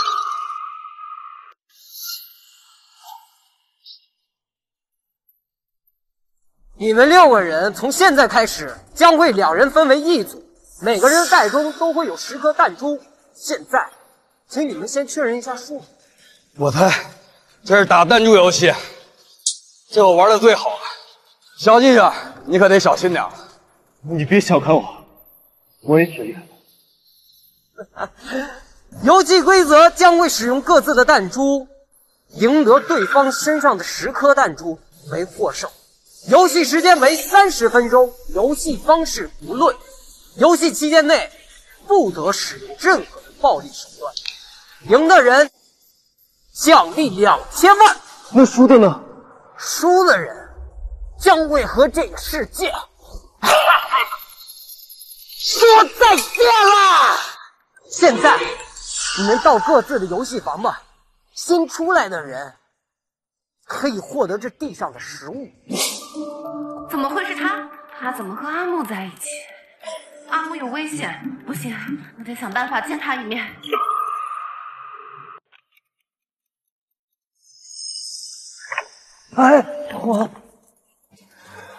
你们6个人从现在开始将会2人分为1组，每个人的袋中都会有10颗弹珠。现在，请你们先确认一下数。 我猜这是打弹珠游戏，这我玩的最好了。小记者，你可得小心点。 你别小看我，我也挺厉害。 游戏规则将会使用各自的弹珠，赢得对方身上的10颗弹珠为获胜。游戏时间为30分钟，游戏方式不论。游戏期间内不得使用任何的暴力手段。赢的人奖励2000万。 那输的呢？ 输的人将会和这个世界说再见了。现在你们到各自的游戏房吧。新出来的人可以获得这地上的食物。 怎么会是他？他怎么和阿木在一起？阿木有危险，不行，我得想办法见他一面。 哎，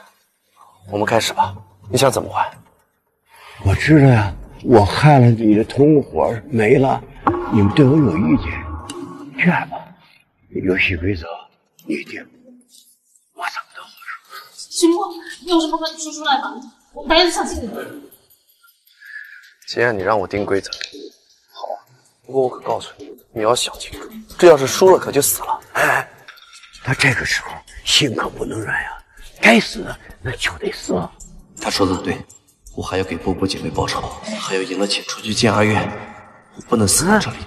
我们开始吧。你想怎么还？ 我知道呀，我害了你的同伙没了，你们对我有意见。这样吧，游戏规则你定，我怎么都会说。 秦墨，你有什么话你说出来吧，我们大家都相信你。 既然你让我定规则，好啊。不过我可告诉你，你要想清楚，这要是输了可就死了。 哎，他这个时候心可不能软呀，该死那就得死。 他说的对，我还要给波波姐妹报仇，还要赢了钱出去见阿月，我不能死在这里。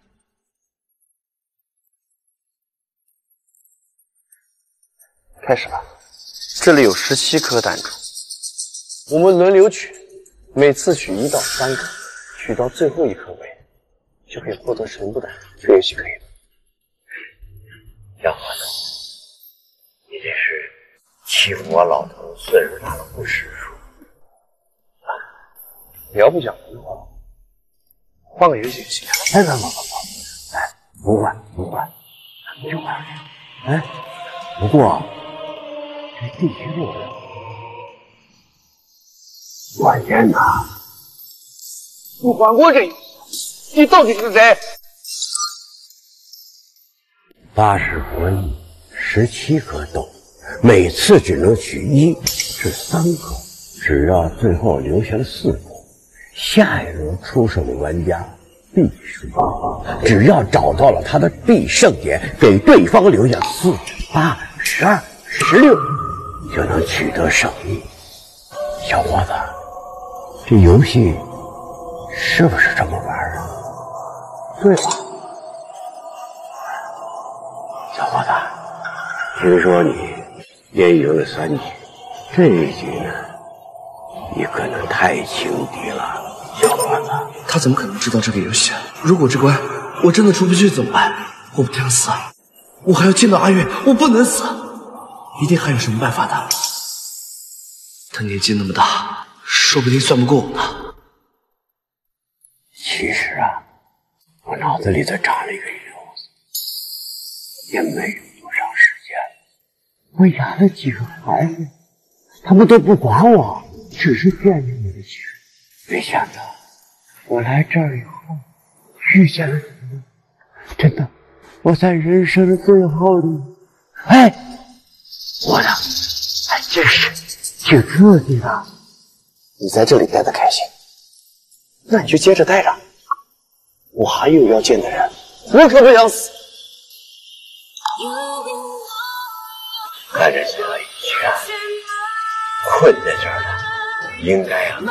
开始吧。这里有17颗弹珠，我们轮流取，每次取1到3颗，取到最后一颗为止，就可以获得全部弹珠。这游戏可以吗？ 小伙子，你这是欺负我老头岁数大了不识数。 你要不讲的话，换个游戏就行。 哎，不换，就换。哎，不过这地区路的关键呐， 不管过这游戏，你到底是谁 ？80博弈，17颗豆，每次只能取1至3颗，只要最后留下了4颗，下一轮出手的玩家必输。只要找到了他的必胜点，给对方留下4、8、12、16，就能取得胜利。小伙子，这游戏是不是这么玩啊？对吧？小伙子，听说你连赢了3局，这一局呢，你可能太轻敌了，小伙子。 他怎么可能知道这个游戏啊？如果这关我真的出不去怎么办？我不想死，我还要见到阿月，我不能死，一定还有什么办法的。他年纪那么大，说不定算不过我呢。 其实啊，我脑子里头长了一个瘤子，也没有多长时间，我养了几个孩子，他们都不管我，只是惦记我的钱。没想到我来这儿以后遇见了你，真的，我在人生的最后的，哎，我的还真是挺刺激的。 你在这里待得开心，那你就接着待着。我还有要见的人，我可不想死。 看着这一圈困在这儿了，应该啊，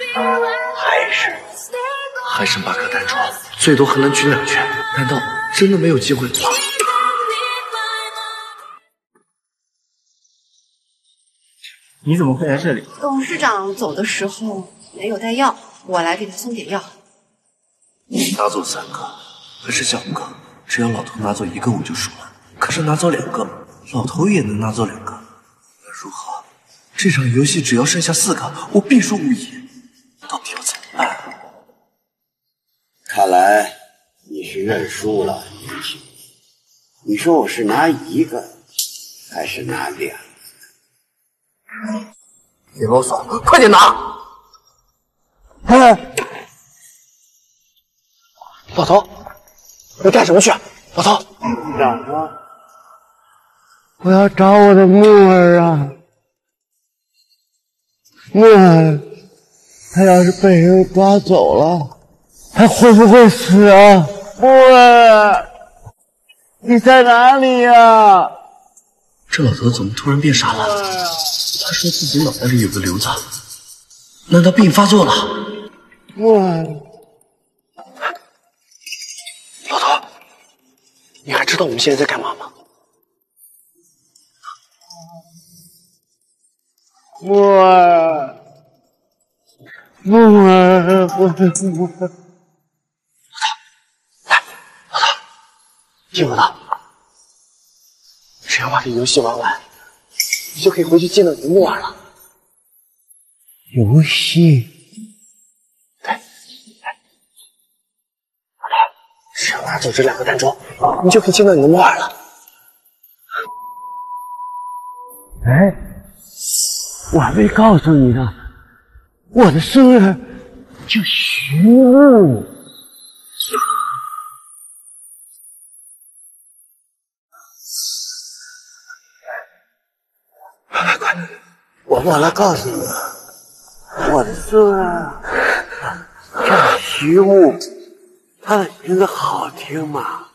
还剩8颗弹珠，最多还能取2圈，难道真的没有机会了吗？ 你怎么会在这里？ 董事长走的时候没有带药，我来给他送点药。 拿走3个，还是小个，只要老头拿走1个我就输了。可是拿走2个，老头也能拿走2个，那如何？这场游戏只要剩下4个，我必输无疑。到底要怎么办？ 看来你是认输了，年轻人。你说我是拿1个，还是拿2个？ 别啰嗦，快点拿！ 哎， 老头，你干什么去？老头， 长啊！我要找我的木儿啊！木儿，他要是被人抓走了，他会不会死啊？木儿，你在哪里呀？ 这老头怎么突然变傻了？他说自己脑袋里有个瘤子，难道病发作了？ 木儿， 老头，你还知道我们现在在干嘛吗？ 木儿，木儿，木儿， 听我的，只要把这游戏玩完，你就可以回去见到你的木耳了。 游戏？ 对，只要拿走这2个弹珠，你就可以见到你的木耳了。 哎， 我还没告诉你呢，我的生日叫徐木。快！我忘了告诉你，我的生日叫徐木，他的名字好听吗？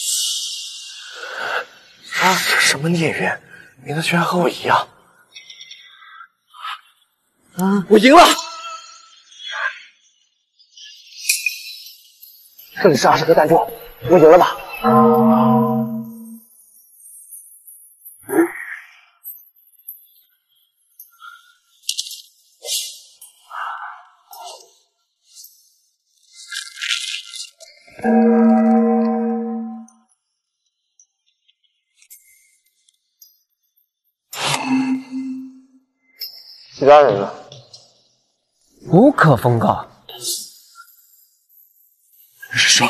这什么孽缘？名字居然和我一样！ 啊！ 我赢了！这里是20个弹珠，我赢了吧？ 其他人呢？ 无可奉告。 是说，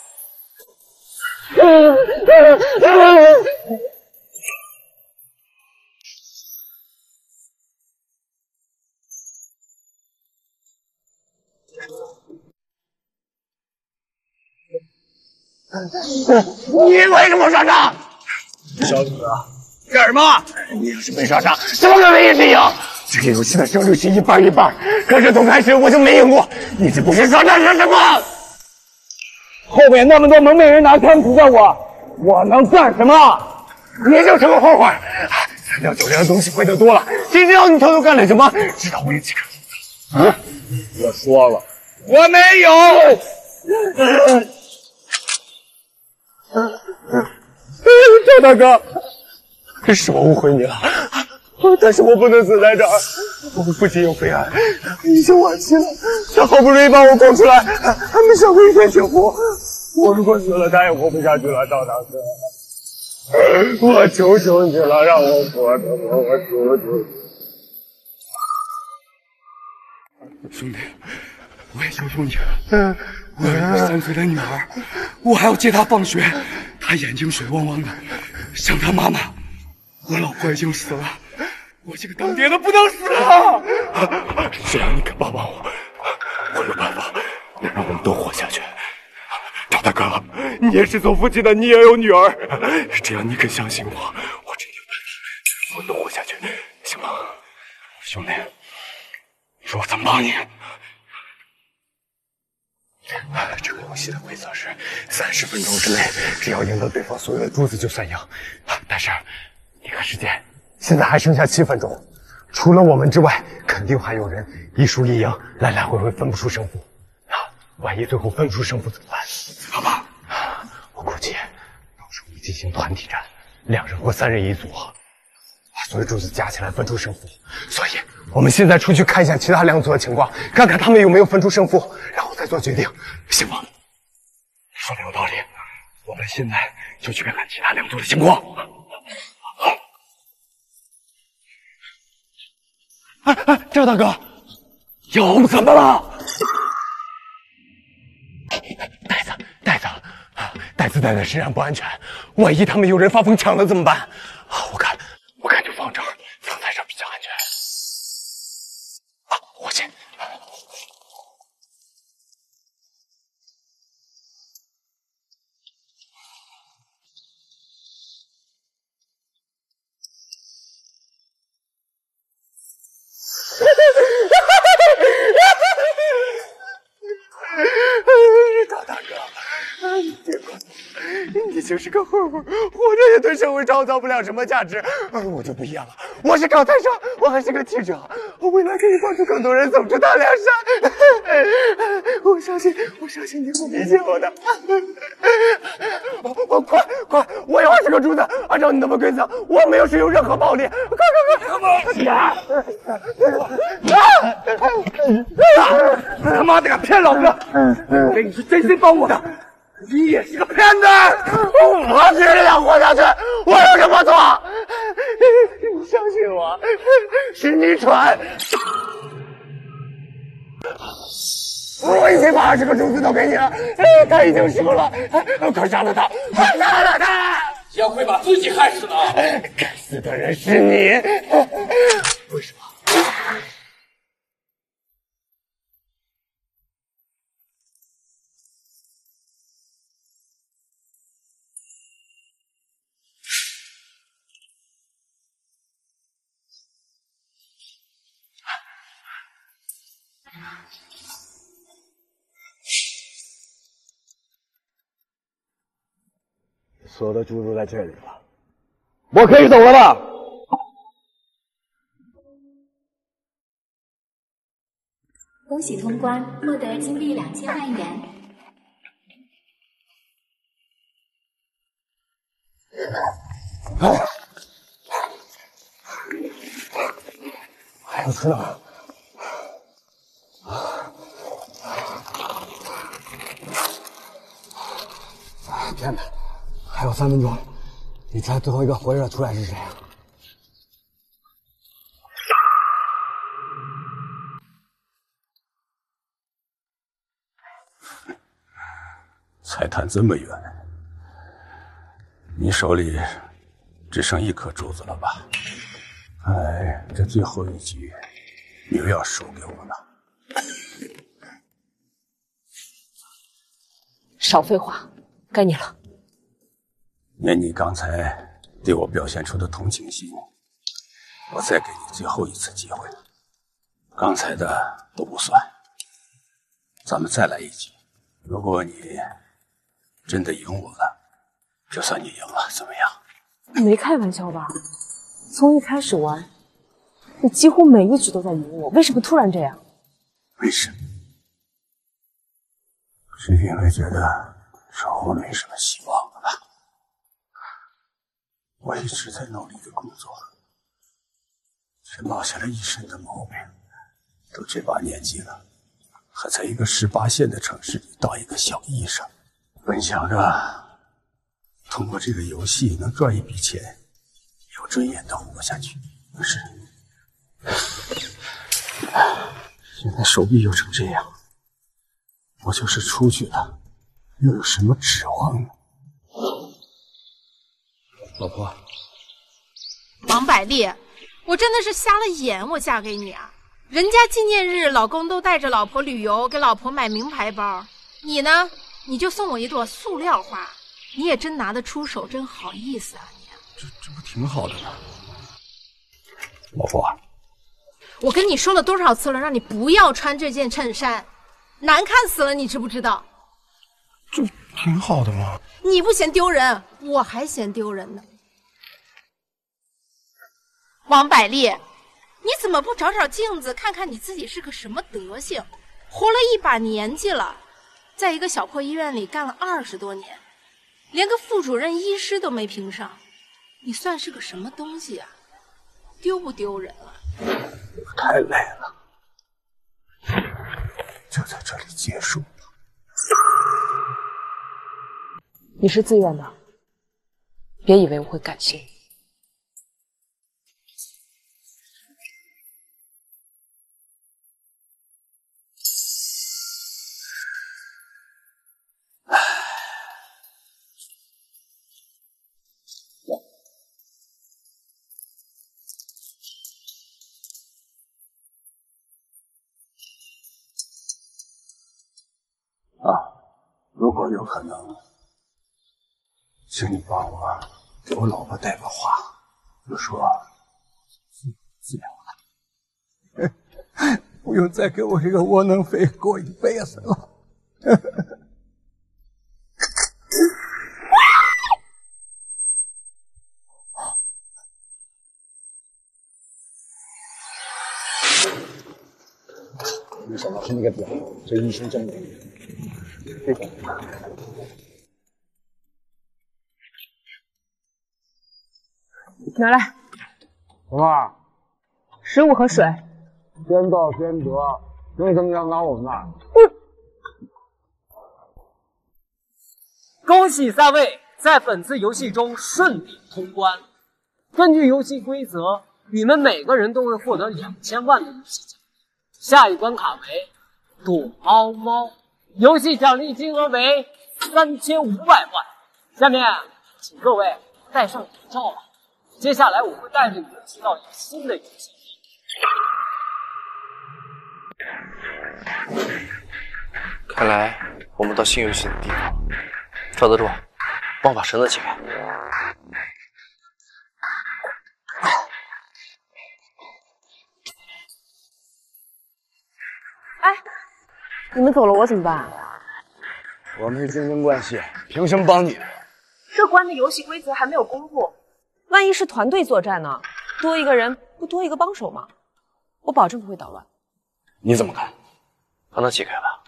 你为什么上场？ 小子，干什么？你要是没上场，怎么可能一直赢？这个游戏的胜率是1半1半，可是从开始我就没赢过。你这不是说这是什么？ 后面那么多蒙面人拿枪指着我能干什么？ 你就是个混混！3教9练的东西会得多了，谁知道你偷偷干了什么？知道我有几个？ 我说了，我没有。 赵大哥，是我误会你了，但是我不能死在这儿。我父亲有肺癌，已经晚期了，他好不容易把我供出来，还没享过一天幸福。我如果死了，他也活不下去了，赵大哥。我求求你了，让我活着吧，我求求你。兄弟，我也求求你了。我有一个3岁的女儿，我还要接她放学，她眼睛水汪汪的，像她妈妈。我老婆已经死了，我这个当爹的不能死了。 只要你肯帮帮我，我有办法能让我们都活下去。赵大哥，你也是做父亲的，你也有女儿，只要你肯相信我，我真有办法，我们都活下去，行吗？ 兄弟，你说我怎么帮你？ 这个游戏的规则是30分钟之内，只要赢得对方所有的珠子就算赢。但是你看时间，现在还剩下7分钟，除了我们之外，肯定还有人一输一赢，来来回回分不出胜负。万一最后分不出胜负怎么办？ 好吧， 我估计到时候会进行团体战，2人或3人一组，把所有珠子加起来分出胜负。所以我们现在出去看一下其他2组的情况，看看他们有没有分出胜负，然后再做决定，行吗？ 你说的有道理，我们现在就去看看其他2组的情况。 赵大哥， 又怎么了？ 袋子带在身上不安全，万一他们有人发疯抢了怎么办？我看就放这儿，放在这儿比较安全。我先。赵大哥，别管我，你就是个混混，活着也对社会创造不了什么价值。我就不一样了，我是高材生，我还是个记者，我未来可以帮助更多人走出大凉山。我相信你会理解我的。快！我有20个珠子，按照你的规则，我没有使用任何暴力。快！ 他妈的，敢骗老子！我以为你是真心帮我的，你也是个骗子！ 我只是想活下去，我有什么错？你相信我，是你蠢。我已经把20个珠子都给你了，他已经输了，快杀了他！快杀了他！ 将会把自己害死的。 该死的人是你！为什么？ 所有的猪都在这里了，我可以走了吧？ 恭喜通关，获得金币2000万元。 还有吃呢。天哪，还有3分钟，你猜最后一个活着的出来是谁啊？ 才谈这么远，你手里只剩1颗珠子了吧？哎，这最后一局，你又要输给我了。 少废话，该你了。 念你刚才对我表现出的同情心，我再给你最后一次机会。刚才的都不算，咱们再来一局。如果你真的赢我了，就算你赢了，怎么样？ 你没开玩笑吧？从一开始玩，你几乎每一局都在赢我，为什么突然这样？ 没事，是因为觉得生活没什么希望了吧？我一直在努力的工作，却落下了一身的毛病。都这把年纪了，还在一个18线的城市里当一个小医生。本想着通过这个游戏能赚一笔钱，有尊严的活下去。可是现在手臂又成这样，我就是出去了，又有什么指望呢？老婆， 王百丽，我真的是瞎了眼，我嫁给你啊！人家纪念日，老公都带着老婆旅游，给老婆买名牌包，你呢？你就送我一朵塑料花，你也真拿得出手，真好意思啊你！ 这不挺好的吗？老婆， 我跟你说了多少次了，让你不要穿这件衬衫，难看死了，你知不知道？ 这挺好的嘛。 你不嫌丢人，我还嫌丢人呢。王百丽，你怎么不找找镜子，看看你自己是个什么德行？活了一把年纪了，在一个小破医院里干了20多年，连个副主任医师都没评上，你算是个什么东西啊？丢不丢人啊？ 我太累了，就在这里结束吧。 你是自愿的，别以为我会感谢你。 如果有可能，请你帮我给我老婆带个话，就说自由了，不用再给我这个窝囊废过一辈子了。 没想到是那个屌，这医生真美。这个拿来， 什么？ 食物和水。 先到先得，为什么要拿我那？ 恭喜3位在本次游戏中顺利通关。根据游戏规则，你们每个人都会获得2000万的游戏奖。下一关卡为躲猫猫，游戏奖励金额为3500万。下面请各位戴上眼罩吧。接下来我会带着你们去到一个新的游戏。 看来我们到新游戏的地方。赵德柱，帮我把绳子解开。 哎，你们走了，我怎么办？ 我们是竞争关系，凭什么帮你？ 这关的游戏规则还没有公布，万一是团队作战呢？多一个人不多一个帮手吗？我保证不会捣乱。 你怎么看？帮他解开吧。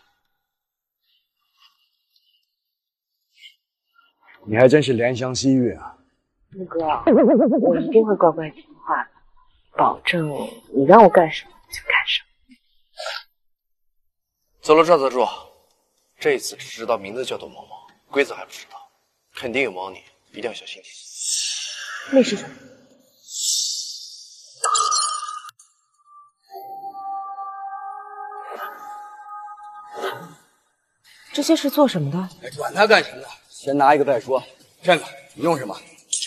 你还真是怜香惜玉啊！ 陆哥，我一定会乖乖听话的，保证你让我干什么就干什么。 走了，赵泽柱，这次只知道名字叫躲猫猫，规则还不知道，肯定有猫腻，一定要小心点。 那是什么？这些是做什么的？ 哎，管他干什么呢？先拿一个再说。这个你用什么？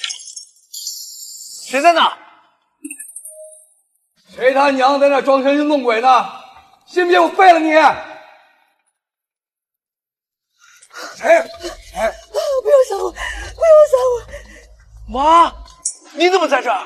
谁在那？ 谁他娘在那装神弄鬼呢？信不信我废了你？谁？ 不要杀我！不要杀我！ 妈，你怎么在这儿？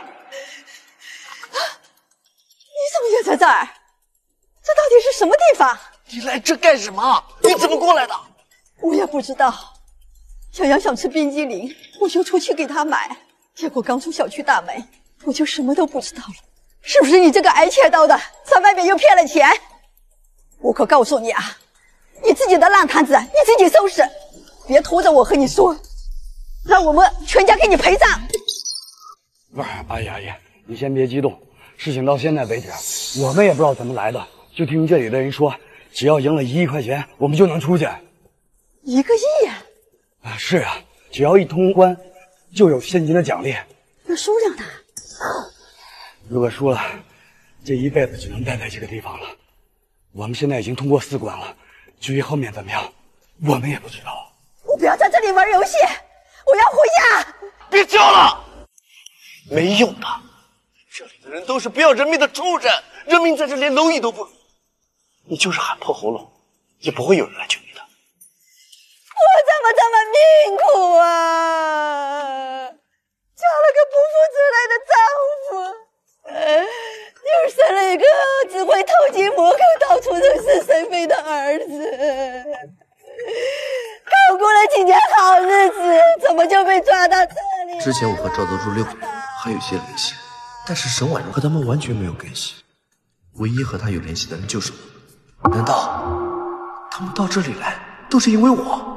你怎么也在这儿？这到底是什么地方？ 你来这干什么？你怎么过来的？ 我也不知道。小杨想吃冰激凌，我就出去给他买，结果刚出小区大门，我就什么都不知道了。是不是你这个挨切刀的，在外面又骗了钱？我可告诉你啊，你自己的烂摊子你自己收拾，别拖着我和你说，让我们全家给你陪葬。 不是，阿姨，你先别激动。事情到现在为止，我们也不知道怎么来的，就听这里的人说，只要赢了1亿块钱，我们就能出去。 1个亿呀！ 啊，是啊，只要一通关，就有现金的奖励。 那输了呢？ 如果输了，这一辈子只能待在这个地方了。我们现在已经通过4关了，至于后面怎么样，我们也不知道。 我不要在这里玩游戏，我要回家！ 别叫了，没用的。这里的人都是不要人命的畜生，人命在这连蝼蚁都不如。你就是喊破喉咙，也不会有人来救你的。 我怎么这么命苦啊！嫁了个不负责任的丈夫，又生了一个只会偷鸡摸狗、到处惹是生非的儿子，刚过了几年好日子，怎么就被抓到这里？ 之前我和赵德柱6个人还有些联系，但是沈婉容和他们完全没有联系，唯一和他有联系的人就是我。难道他们到这里来都是因为我？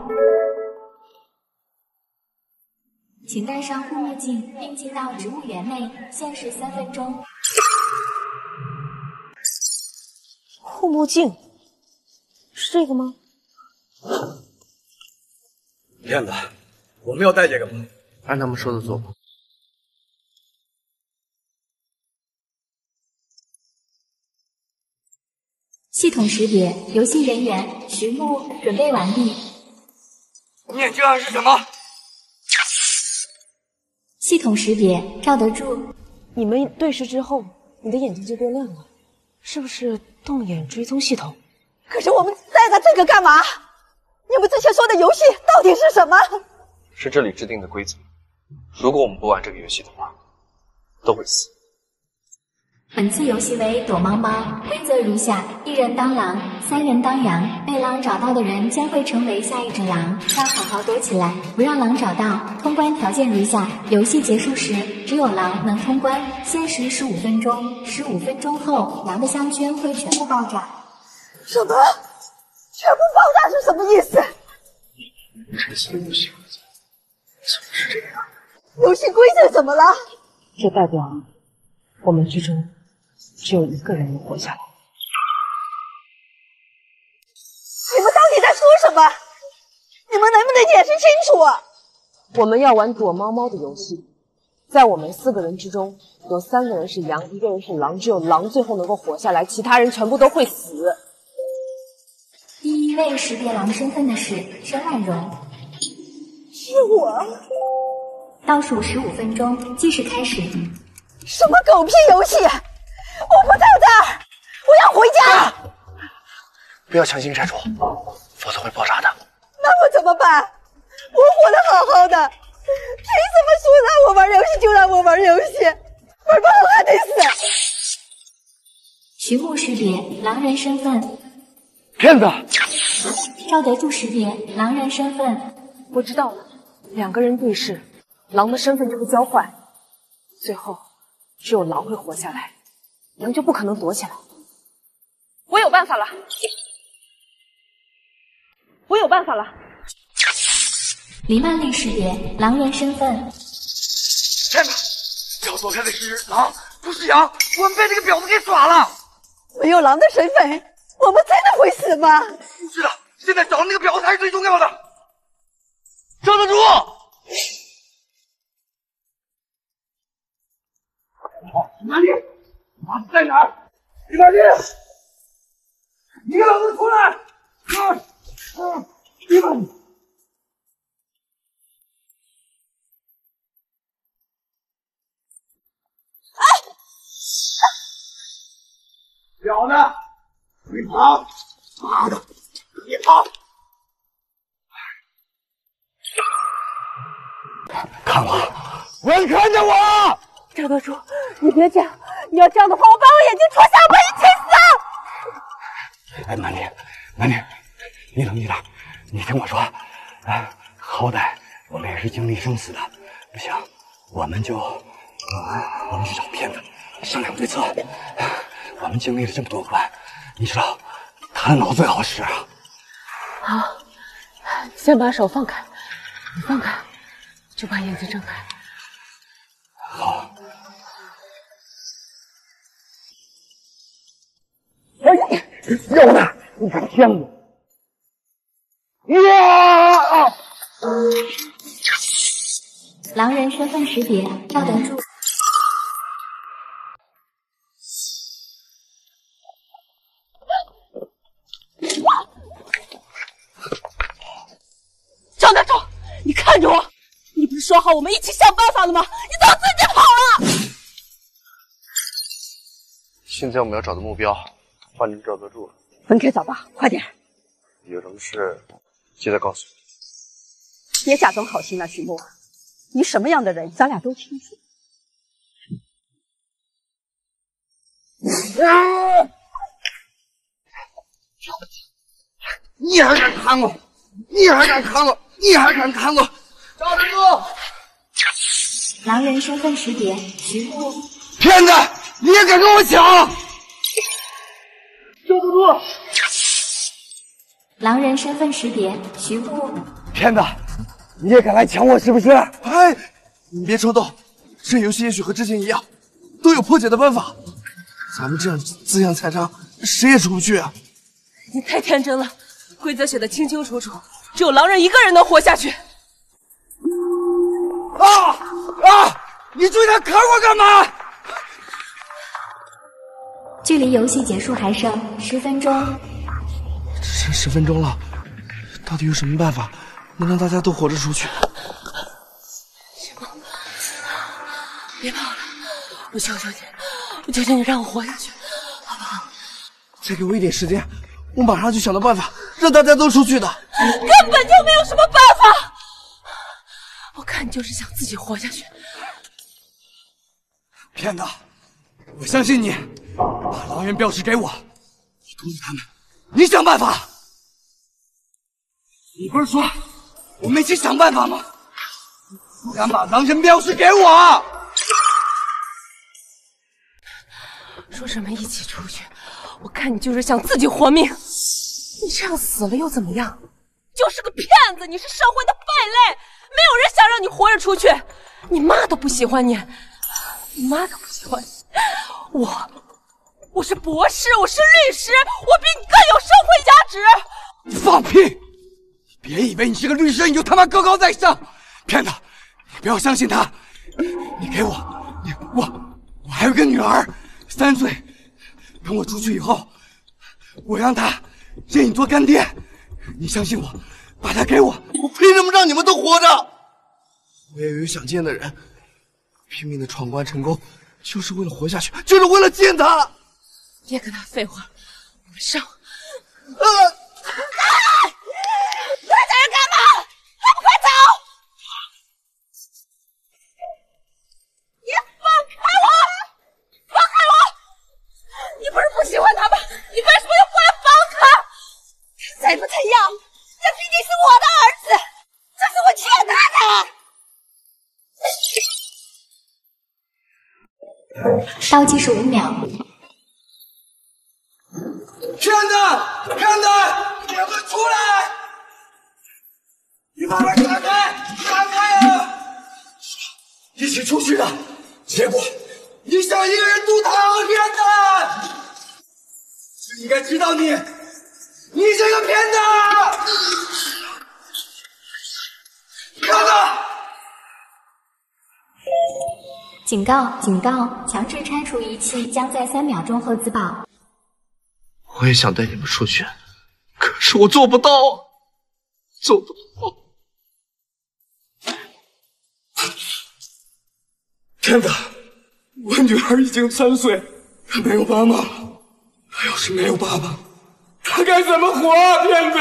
请戴上护目镜，并进到植物园内，限时3分钟。 护目镜是这个吗？ 骗子，我们要带这个吗？ 按他们说的做吧。 系统识别，游戏人员石木准备完毕。 你眼睛暗示什么？ 系统识别，赵德柱。 你们对视之后，你的眼睛就变亮了，是不是动眼追踪系统？ 可是我们带着这个干嘛？你们之前说的游戏到底是什么？ 是这里制定的规则，如果我们不玩这个游戏的话，都会死。 本次游戏为躲猫猫，规则如下：1人当狼，3人当羊。被狼找到的人将会成为下一只狼，要好好躲起来，不让狼找到。通关条件如下：游戏结束时，只有狼能通关，限时15分钟。15分钟后，狼的项圈会全部爆炸。 什么？全部爆炸是什么意思？ 这次的游戏规则怎么是这样？ 游戏规则怎么了？ 这代表我们之中只有1个人能活下来。 你们到底在说什么？你们能不能解释清楚？ 我们要玩躲猫猫的游戏，在我们4个人之中，有3个人是羊，1个人是狼，只有狼最后能够活下来，其他人全部都会死。 第1位识别狼身份的是沈婉容。 是我。 倒数15分钟，计时开始。 什么狗屁游戏！我不在这儿，我要回家。 不要强行拆除，否则会爆炸的。 那我怎么办？我活得好好的，凭什么说让我玩游戏就让我玩游戏，玩不好还得死？ 徐木识别狼人身份。 骗子！ 赵德柱识别狼人身份。 我知道了，两个人对视，狼的身份就会交换，最后只有狼会活下来，羊就不可能躲起来。我有办法了！我有办法了！ 黎曼丽识别狼人身份。 骗子！要躲开的是狼，不是羊，我们被这个婊子给耍了。 没有狼的身份，我们真的会死吗？ 是的，现在找那个婊子才是最重要的。赵德柱，李曼丽，妈在哪儿？李曼丽，你给老子出来！李曼丽。婊子，你跑！妈的，你跑！看我，我让你看见我！ 赵德柱，你别这样，你要这样的话，我把我眼睛戳瞎，把你气死！ 哎，曼丽，曼丽，你冷静点，你听我说，好歹我们也是经历生死的，不行，我们去找骗子商量对策。我们经历了这么多关，你知道他的脑最好使啊。 好，先把手放开，你放开，就把眼睛睁开。 好。要呢，你敢骗我？呀！ 狼人身份识别赵德柱。 赵德柱，你看着我！你不是说好我们一起想办法了吗？你怎么自己跑了？ 现在我们要找的目标换成赵德柱了。 分开找吧，快点！ 有什么事记得告诉我。 别假装好心了，许墨，你什么样的人，咱俩都清楚。 你还敢砍我！你还敢砍我！你还敢砍我！ 赵德柱， 狼人身份识别徐步。 骗子，你也敢跟我抢！ 赵德柱， 狼人身份识别徐步。 骗子，你也敢来抢我是不是？ 哎，你别冲动，这游戏也许和之前一样，都有破解的办法。咱们这样自相残杀，谁也出不去啊！ 你太天真了，规则写的清清楚楚，只有狼人一个人能活下去。 你追他砍我干嘛？ 距离游戏结束还剩10分钟。 剩10分钟了，到底有什么办法能让大家都活着出去？ 别跑了，我求求你，我求求你让我活下去，好不好？ 再给我一点时间，我马上就想到办法让大家都出去的。 根本就没有什么办法，我看你就是想自己活下去。 骗子，我相信你，把狼人标识给我，你通知他们，你想办法。你不是说我们一起想办法吗？不敢把狼人标识给我！ 说什么一起出去？我看你就是想自己活命。你这样死了又怎么样？就是个骗子，你是社会的败类，没有人想让你活着出去。你妈都不喜欢你，你妈都不喜欢你。我是博士，我是律师，我比你更有社会价值。 你放屁！别以为你是个律师你就他妈高高在上，骗子！你不要相信他。你给我，我还有个女儿，3岁。等我出去以后，我让他认你做干爹。你相信我，把他给我。 我凭什么让你们都活着？我也有想见的人，拼命的闯关成功，就是为了活下去，就是为了见他。 别跟他废话，我们上。 你在这干嘛？还不快走！你放开我！放开我！你不是不喜欢他吗？你为什么要过来帮他？ 倒计时5秒。 骗子！骗子！你们出来！你把门打开！打开啊！一起出去的，结果你想一个人独躺，骗子！你应该知道你是个骗子！看看！ 警告！警告！强制拆除仪器将在3秒钟后自爆。 我也想带你们出去，可是我做不到，做不到。 骗子，我女儿已经3岁，她没有妈妈了。她要是没有爸爸，她该怎么活啊？骗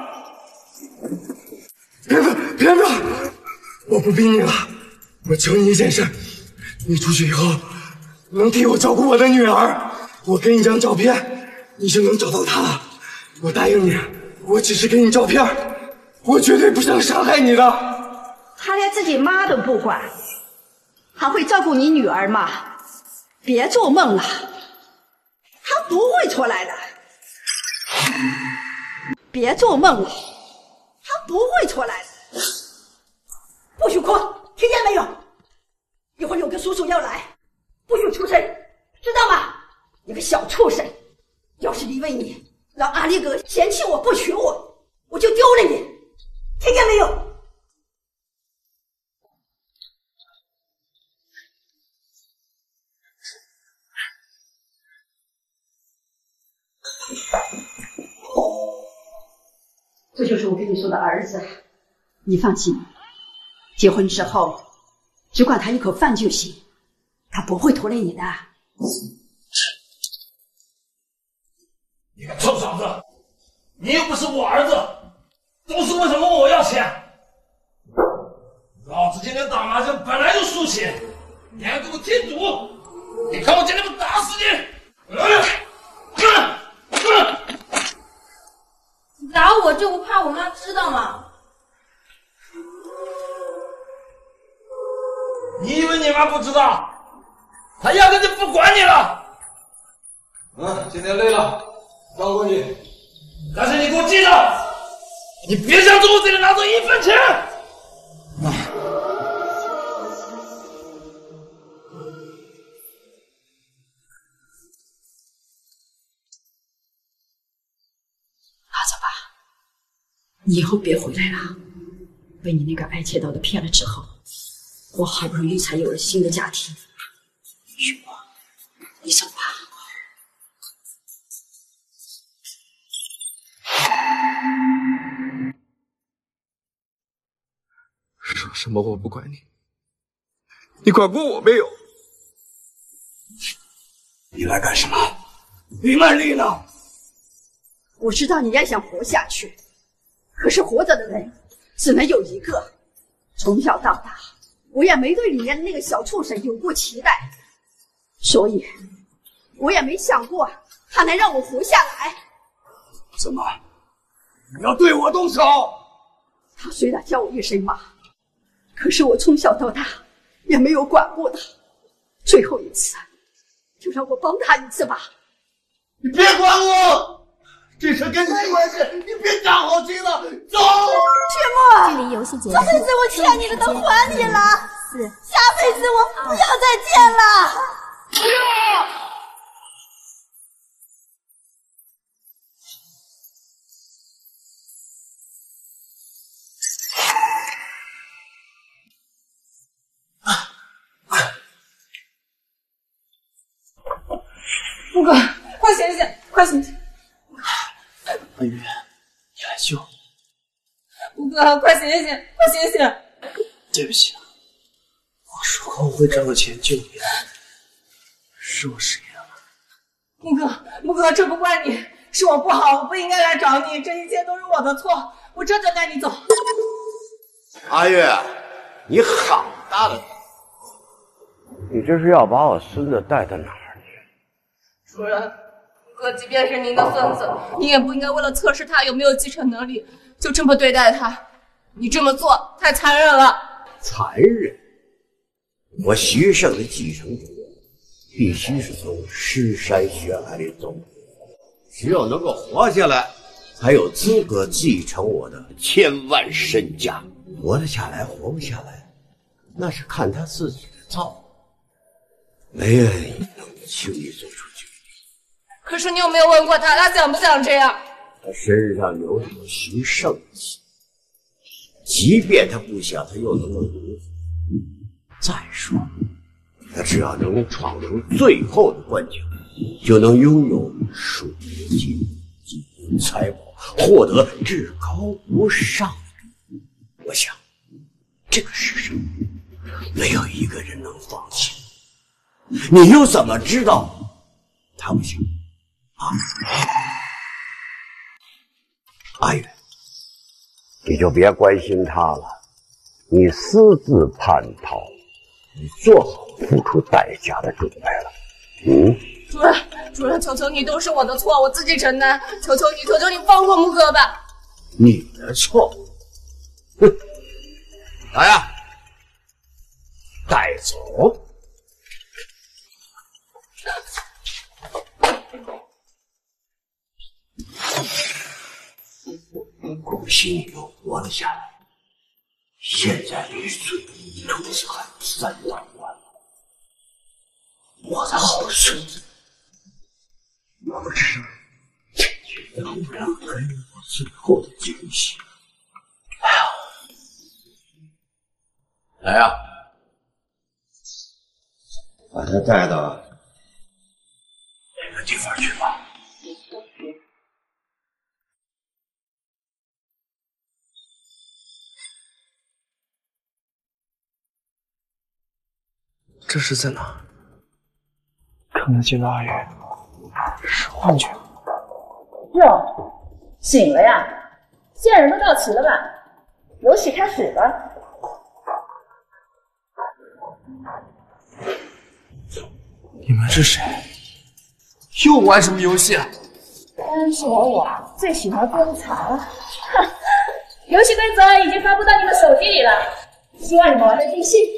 子，骗子，我不逼你了，我求你一件事，你出去以后能替我照顾我的女儿，我给你张照片，你就能找到她了。我答应你，我只是给你照片，我绝对不想伤害你的。 他连自己妈都不管，还会照顾你女儿吗？别做梦了，他不会出来的。别做梦了，他不会出来的。不许哭，听见没有？一会儿有个叔叔要来，不许出声，知道吗？你个小畜生！要是因为你让阿力哥嫌弃我不娶我，我就丢了你，听见没有？这就是我跟你说的儿子，你放心，结婚之后只管他一口饭就行，他不会拖累你的。 你个臭小子，你又不是我儿子，当时为什么问我要钱？老子今天打麻将本来就输钱，你还给我添堵！你看我今天不打死你！ 你打我就不怕我妈知道吗？ 你以为你妈不知道？她压根就不管你了。 今天累了，放过你。 但是你给我记着，你别想从我这里拿走1分钱。 拿走吧，你以后别回来了。被你那个爱妾道的骗了之后，我好不容易才有了新的家庭。许我，你走吧。 说什么我不管你，你管过我没有？ 你来干什么？李曼丽呢？ 我知道你也想活下去，可是活着的人只能有一个。从小到大，我也没对里面的那个小畜生有过期待，所以我也没想过他能让我活下来。 怎么，你要对我动手？ 他虽然叫我一声妈，可是我从小到大也没有管过他。最后一次，就让我帮他一次吧。 你别管我，这事跟你关系，你别长好心了，走。 距离游戏结束， 这辈子我欠你的都还你了，4，下辈子我不要再见了。 不要。 木哥，快醒醒，快醒醒！ 安云，你来救我！ 木哥，快醒醒，快醒醒！ 对不起，我说过我会挣了钱救你，是我失言了。 木哥，这不怪你，是我不好，我不应该来找你，这一切都是我的错，我这就带你走。 阿月，你好大的！你这是要把我孙子带到哪儿？ 主人，哥，即便是您的孙子，你也不应该为了测试他有没有继承能力，就这么对待他。你这么做太残忍了。 残忍？我徐盛的继承者必须是从尸山血海里走。只有能够活下来，才有资格继承我的千万身家。活得下来，活不下来，那是看他自己的造化。没人能轻易做出决定。 可是你有没有问过他，他想不想这样？ 他身上有一行圣气，即便他不想，他又能够如何？再说，他只要能闯出最后的关卡，就能拥有数不尽金银财宝，获得至高无上的礼物。我想，这个世上没有一个人能放弃。你又怎么知道他不行啊？阿远，你就别关心他了，你私自叛逃，你做好付出代价的准备了。 主任，求求你，都是我的错，我自己承担，求求你放过木哥吧。 你的错？哼！来呀，带走。恭喜你又活了下来，现在离最低兔子还有3道关，我的好孙子，我不知道这却能不能给我最后的惊喜。来呀，把他带到哪个地方去吧。 这是在哪？看得见的阿远是幻觉。 哟，醒了呀？现在人都到齐了吧？游戏开始吧。 你们是谁？又玩什么游戏啊？ 当然是我最喜欢风采了。哼，游戏规则已经发布到你们手机里了，希望你们玩得尽兴。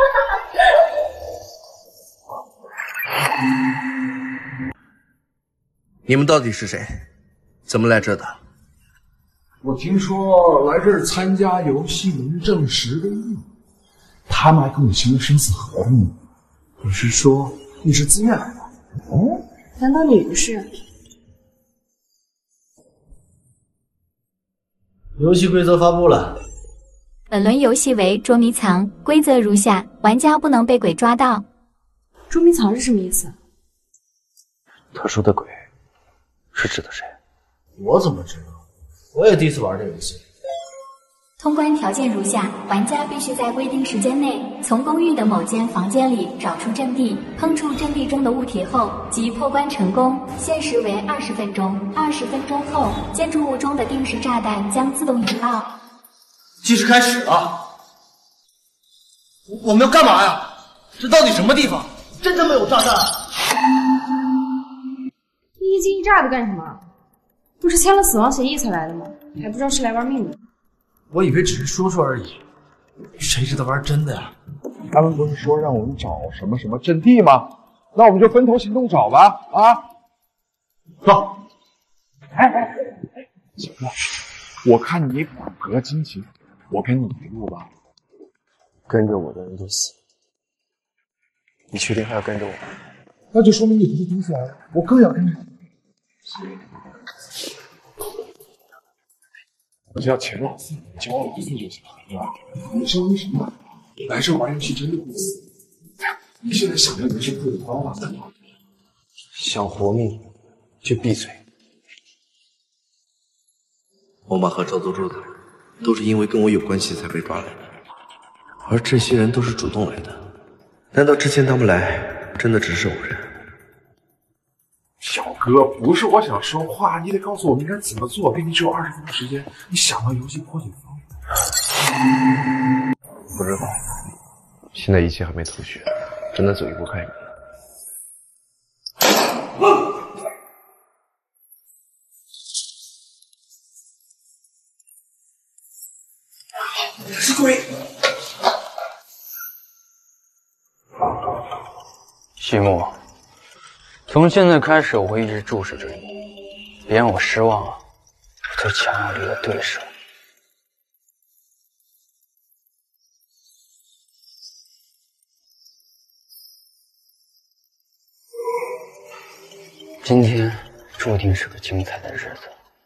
你们到底是谁？怎么来这的？ 我听说来这儿参加游戏能挣10个亿，他们还跟我签了生死合同呢。你是说你是自愿来的？哦， 难道你不是？ 游戏规则发布了。 本轮游戏为捉迷藏，规则如下：玩家不能被鬼抓到。 捉迷藏是什么意思？ 他说的鬼是指的谁？ 我怎么知道？我也第一次玩这游戏。 通关条件如下：玩家必须在规定时间内，从公寓的某间房间里找出阵地，碰触阵地中的物体后即破关成功，限时为20分钟。20分钟后，建筑物中的定时炸弹将自动引爆。 计时开始了，我们要干嘛呀？这到底什么地方？真的没有炸弹？ 一惊一乍的干什么？不是签了死亡协议才来的吗？还不知道是来玩命的。 我以为只是说说而已，谁知道玩真的呀？ 他们不是说让我们找什么什么阵地吗？那我们就分头行动找吧！啊，走！哎，小哥，我看你骨骼惊奇，我跟你一路吧。 跟着我的人都死了，你确定还要跟着我？ 那就说明你不是第一次来了，我更要跟着你。我只要钱老四，交了一次就行了，对吧？你说为什么来这玩游戏真的会死？你现在想要游戏会有方法干嘛？ 想活命就闭嘴。我妈和赵州州的都是因为跟我有关系才被抓来的，而这些人都是主动来的。难道之前他们来真的只是偶然？ 小哥，不是我想说话，你得告诉我们应该怎么做。给你只有20分钟时间，你想到游戏破解方法？ 不知道，现在一切还没头绪，只能走一步看一步。 是鬼！ 西木， 从现在开始，我会一直注视着你，别让我失望啊！我最强有力的对手。今天注定是个精彩的日子。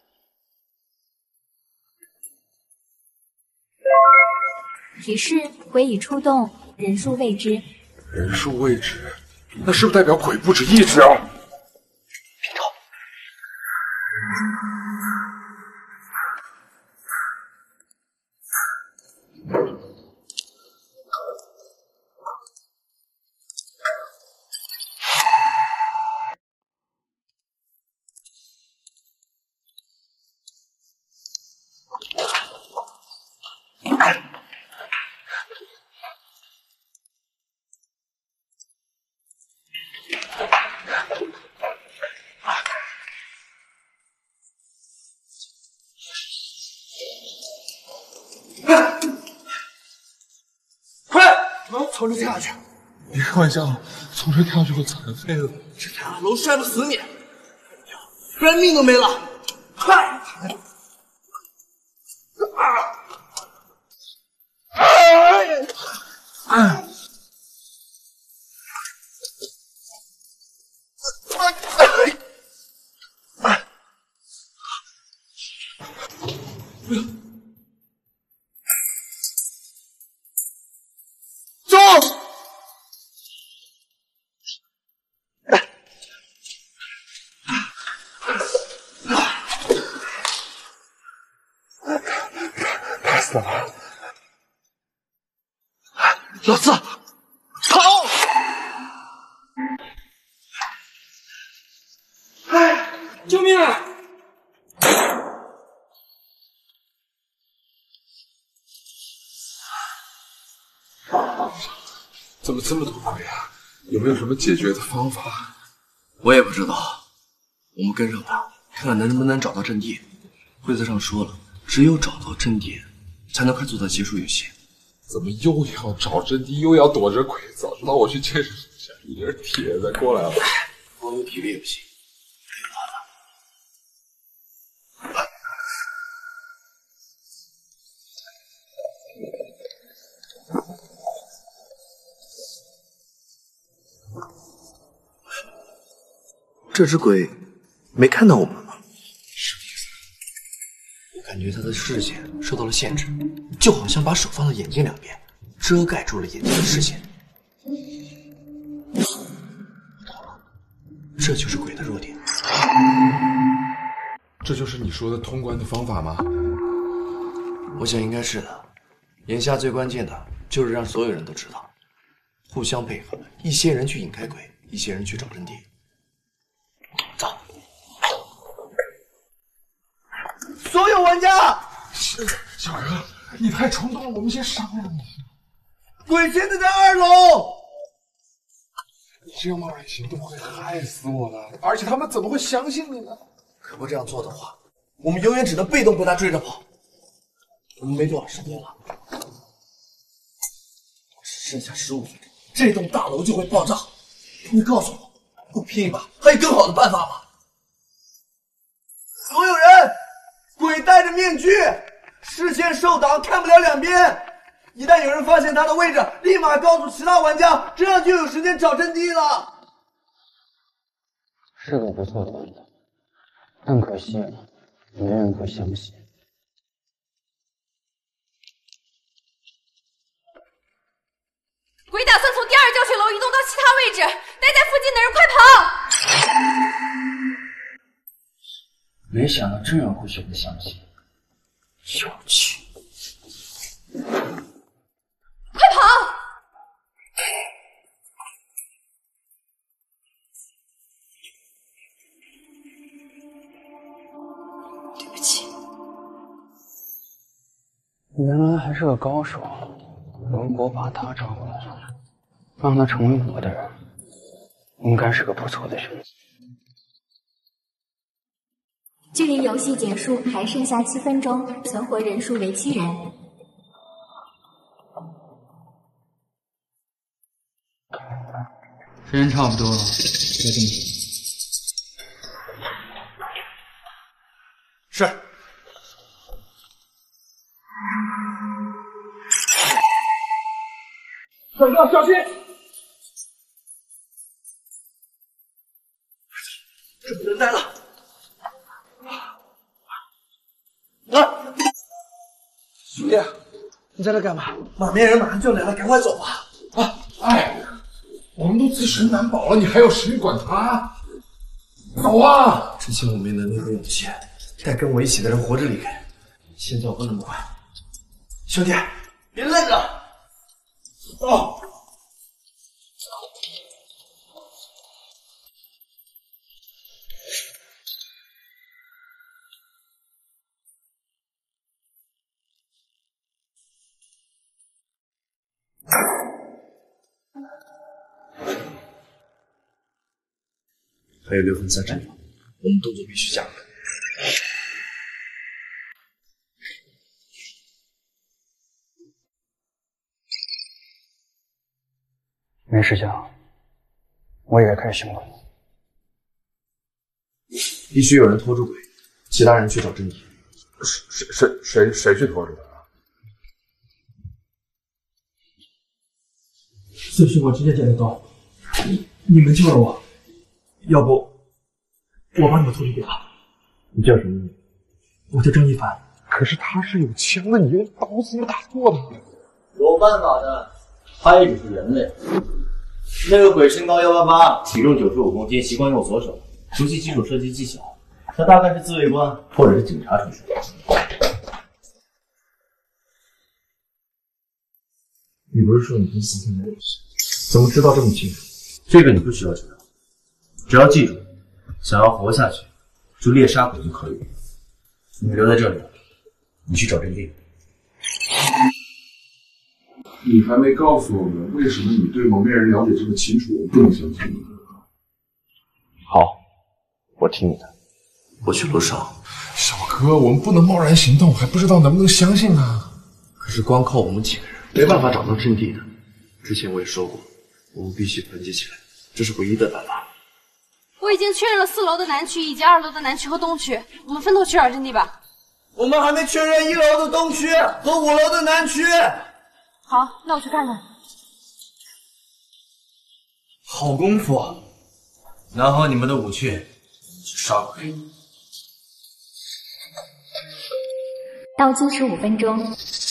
提示：鬼已出动，人数未知。 人数未知，那是不是代表鬼不止一只啊？ 从这跳下去！ 别开玩笑，从这跳下去会残废的。 这跳楼摔不死你，不然命都没了。快！ 老四， 跑！救命啊！ 怎么这么多鬼啊？有没有什么解决的方法？ 我也不知道，我们跟上他，看看能不能找到阵地。规则上说了，只有找到阵地，才能快速的结束游戏。 怎么又要找阵地，又要躲着鬼？早知道我去见识一下，一点铁再过来了。 光有体力也不行，这只鬼没看到我们吗？ 什么意思？ 我感觉他的视线受到了限制，就好像把手放到眼睛两边，遮盖住了眼睛的视线。我懂了，这就是鬼的弱点。 这就是你说的通关的方法吗？ 我想应该是的。眼下最关键的就是让所有人都知道，互相配合，一些人去引开鬼，一些人去找阵地。走。所有玩家， 小哥，你太冲动了，我们先商量一下。 鬼现在在2楼。 你这样贸然行动会害死我的，而且他们怎么会相信你呢？ 可不这样做的话，我们永远只能被动被他追着跑。我们没多少时间了，只剩下15分钟，这栋大楼就会爆炸。你告诉我，不拼一把，还有更好的办法吗？所有人，鬼戴着面具，视线受挡，看不了两边。一旦有人发现他的位置，立马告诉其他玩家，这样就有时间找阵地了。 是个不错的办法，但可惜没人会相信。 鬼打算从第2教学楼移动到其他位置，待在附近的人快跑！ 没想到真有人会选择相信，有趣。 快跑！ 对不起，原来还是个高手。如果把他找过来，让他成为我的人，应该是个不错的选择。 距离游戏结束还剩下7分钟，存活人数为7人。 时间差不多了，该动手。 是。 大哥，小心！ 这不能待了。 兄弟， 你在这干嘛？马面人马上就来了，赶快走吧！ 哎，我们都自身难保了，你还有谁管他？走啊！ 之前我没能力和勇气带跟我一起的人活着离开，现在我不能管。兄弟，别愣着！走！还有6分30秒，我们动作必须加快。 没事讲，我也开始行动。 必须有人拖住鬼，其他人去找真谛。 谁去拖住他？ 这是我直接捡的刀，你们救了我，要不我帮你们拖住给他。 你叫什么名字？ 我叫郑一凡。 可是他是有枪的，你用刀怎么打过他？ 有办法的，他也只是人类。那个鬼身高188，体重95公斤，习惯用左手，熟悉基础射击技巧。他大概是自卫官或者是警察出身。 你不是说你跟4天没有事？怎么知道这么清楚？这个你不需要知道，只要记住，想要活下去，就猎杀鬼就可以了。你留在这里，你去找真谛。 你还没告诉我们为什么你对蒙面人了解这么清楚，我不能相信你。 好，我听你的。我去楼上。 小哥，我们不能贸然行动，还不知道能不能相信啊。 可是光靠我们几个人，没办法找到真谛的。之前我也说过，我们必须团结起来，这是唯一的办法。 我已经确认了4楼的南区以及2楼的南区和东区，我们分头去找真谛吧。 我们还没确认1楼的东区和5楼的南区。 好，那我去看看。 好功夫啊！拿好你们的武器，去杀鬼。 倒计时5分钟。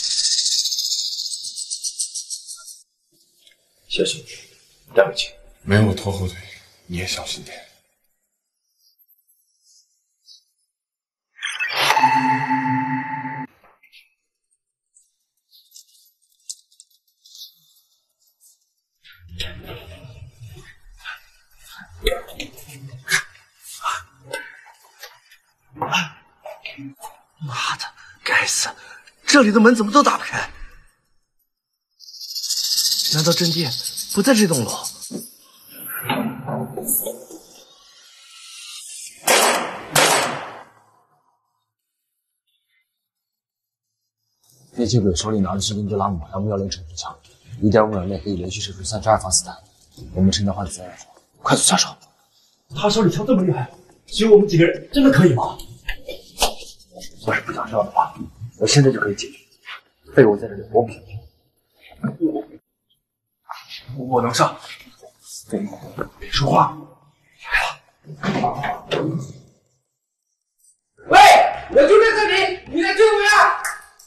小心，带回去。 没有我拖后腿，你也小心点。 妈的，该死！这里的门怎么都打不开？难道真谛不在这栋楼？ 那些鬼手里拿的是根据拉姆M16成步枪，1.5秒内可以连续射出32发子弹。我们趁他换子弹的时候，快速下手！ 他手里枪这么厉害，只有我们几个人，真的可以吗？ 要是不想知道的话，我现在就可以解决。废物在这里活不下去。我能上。废物，别说话。 喂，我就在这里，你来救我呀！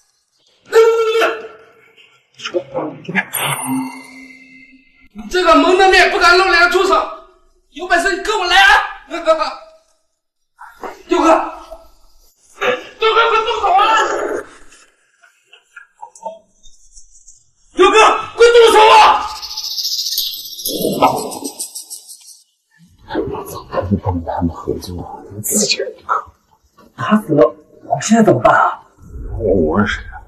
这边。 你这个蒙着面不敢露脸的畜生，有本事你跟我来啊！六哥，六哥，快动手啊！六哥，快动手啊！ 我早该不跟他们合作，你自己人就可以。 打死了，我现在怎么办啊？ 我是谁啊？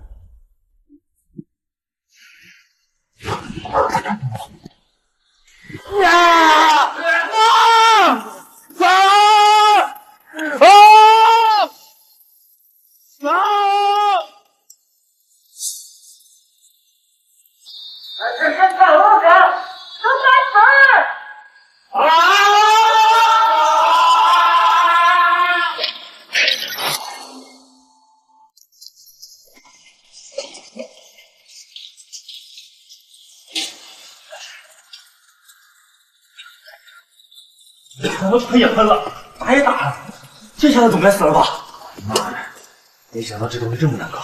喷也喷了，打也打了，这下他总该死了吧？妈的，没想到这东西这么难搞。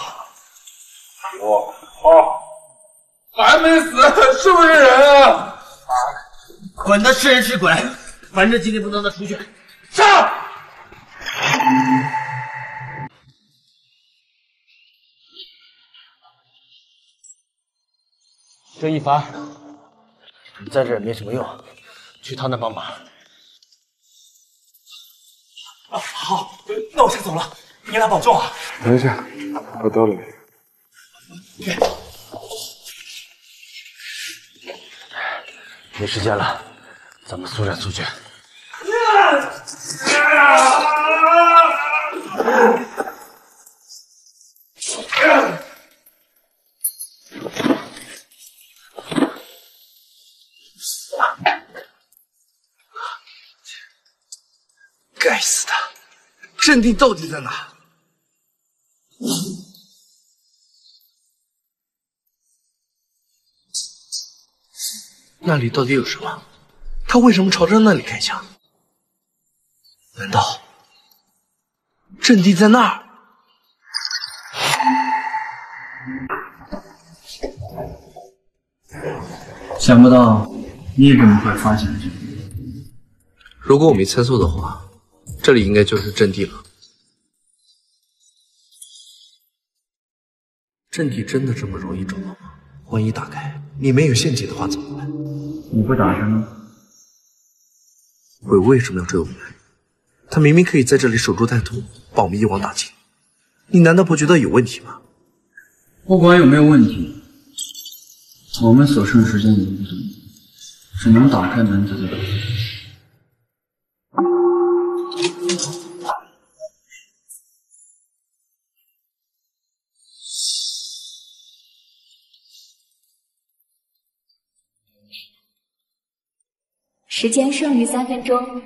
还没死，是不是人啊？ 管他是人是鬼，反正今天不能让他出去。 上！ 这一凡，你在这儿也没什么用，去他那帮忙。 啊，好，那我先走了，你俩保重啊。 等一下，我兜里。 没时间了，咱们速战速决。 该死的，阵地到底在哪？那里到底有什么？他为什么朝着那里开枪？难道阵地在那儿？ 想不到你也这么快发现了这个。 如果我没猜错的话，这里应该就是阵地了。阵地真的这么容易找到吗？万一打开里面有陷阱的话怎么办？ 你不打上呢？ 鬼为什么要追我们来？他明明可以在这里守株待兔，把我们一网打尽。你难道不觉得有问题吗？ 不管有没有问题，我们所剩时间1分钟，只能打开门才得。 时间剩余3分钟。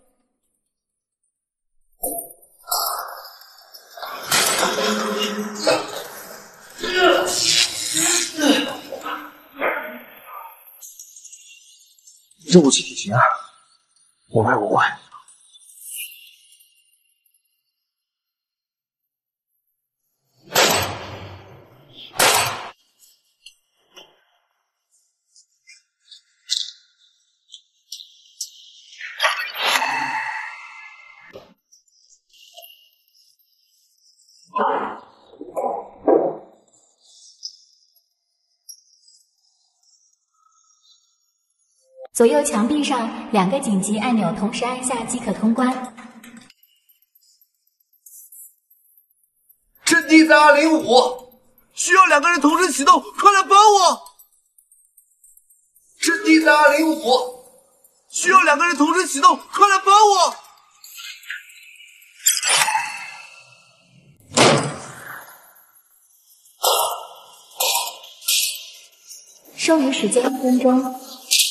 这武器体型啊，我卖5万。 左右墙壁上2个紧急按钮同时按下即可通关。 阵地在205，需要2个人同时启动，快来帮我！阵地在205，需要2个人同时启动，快来帮我！ 剩余时间1分钟。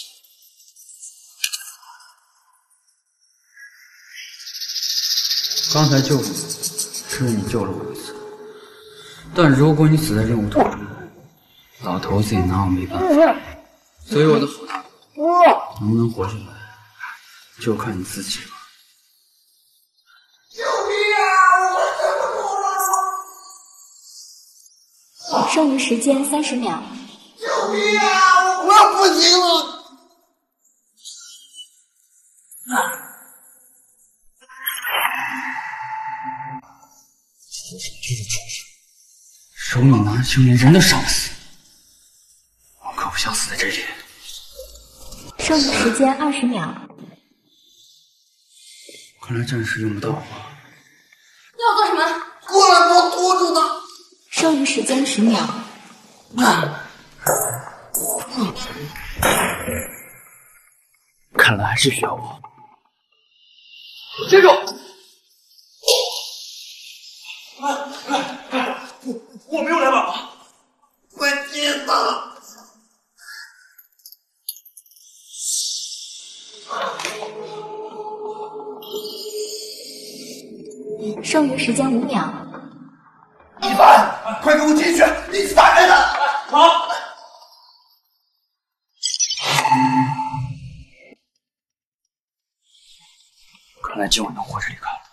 刚才救你，是你救了我一次，但如果你死在任务途中，老头子也拿我没办法。所以我的好大哥，能不能活下来，就看你自己了。 救命啊！我怎么了？ 剩余时间30秒。 救命啊！我要不行了！ 这种畜生，手里拿枪连人都杀不死，我可不想死在这里。 剩余时间20秒。 看来暂时用不到我。 你要做什么？ 过来，把我拖住他！ 剩余时间10秒。 看来还是需要我。 接住！我没有来晚吧？快接他！ 剩余时间5秒。 一凡，快给我进去，一起打开他！好。 看来今晚能活着离开了。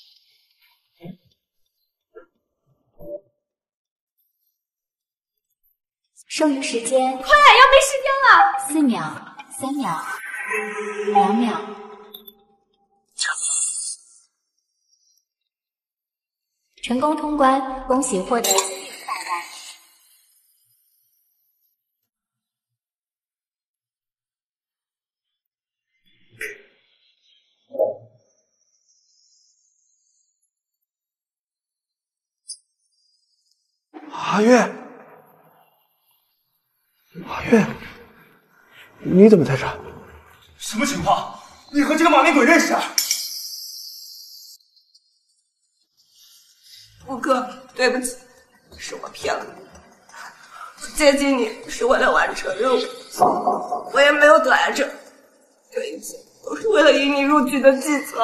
剩余时间快，要没时间了 ！4秒、3秒、2秒。成功通关，恭喜获得金币500万。 阿月，阿月，你怎么在这？ 什么情况？你和这个马面鬼认识啊？ 吴哥，对不起，是我骗了你。接近你是为了完成任务，我也没有躲在这，这一切都是为了引你入局的计策。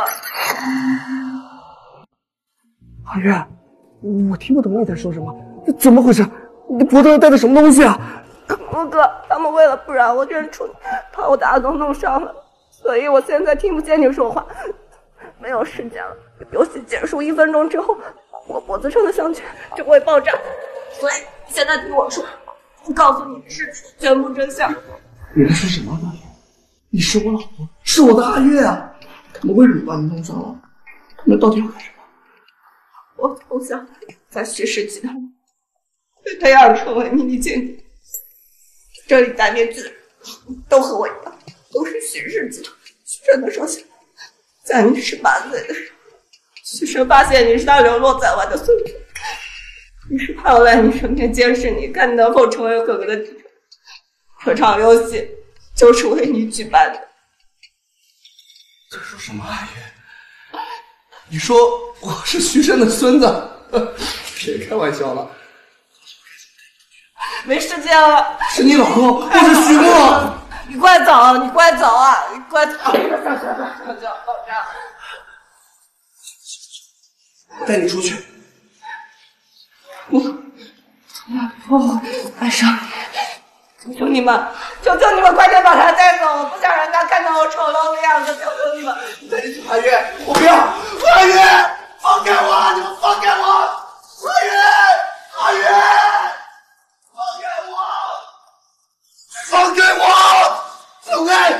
阿月，我听不懂你在说什么，怎么回事？你脖子上戴的什么东西啊？ 吴哥，他们为了不让我认出你，把我的阿公弄伤了，所以我现在听不见你说话。没有时间了，游戏结束1分钟之后，我脖子上的项圈就会爆炸，所以现在听我说，我告诉你事情全部真相。 你在说什么呢？你是我老婆，是我的阿月啊！他们为什么把你弄伤了？他们到底要干什么？ 我投降，在徐氏集团被培养成为秘密间谍。这里戴面具的人都和我一样，都是徐氏集团徐峥的手下。在你18岁的时候，徐峥发现你是他流落在外的孙子，于是派我来你身边监视你，看你能否成为哥哥的继承。这场游戏就是为你举办的。 这说什么阿月？你说我是徐峥的孙子？别开玩笑了。 没时间了。 是你老公，我是徐墨。 你快走，你快走啊！你快走！ 我带你出去。 我爱上你！求求你们，求求你们，快点把他带走！我不想让他看到我丑陋的样子！求求你们！ 带你去阿月，我不要！阿月，放开我！你们放开我！阿月，阿月，放开我！放开我！走开！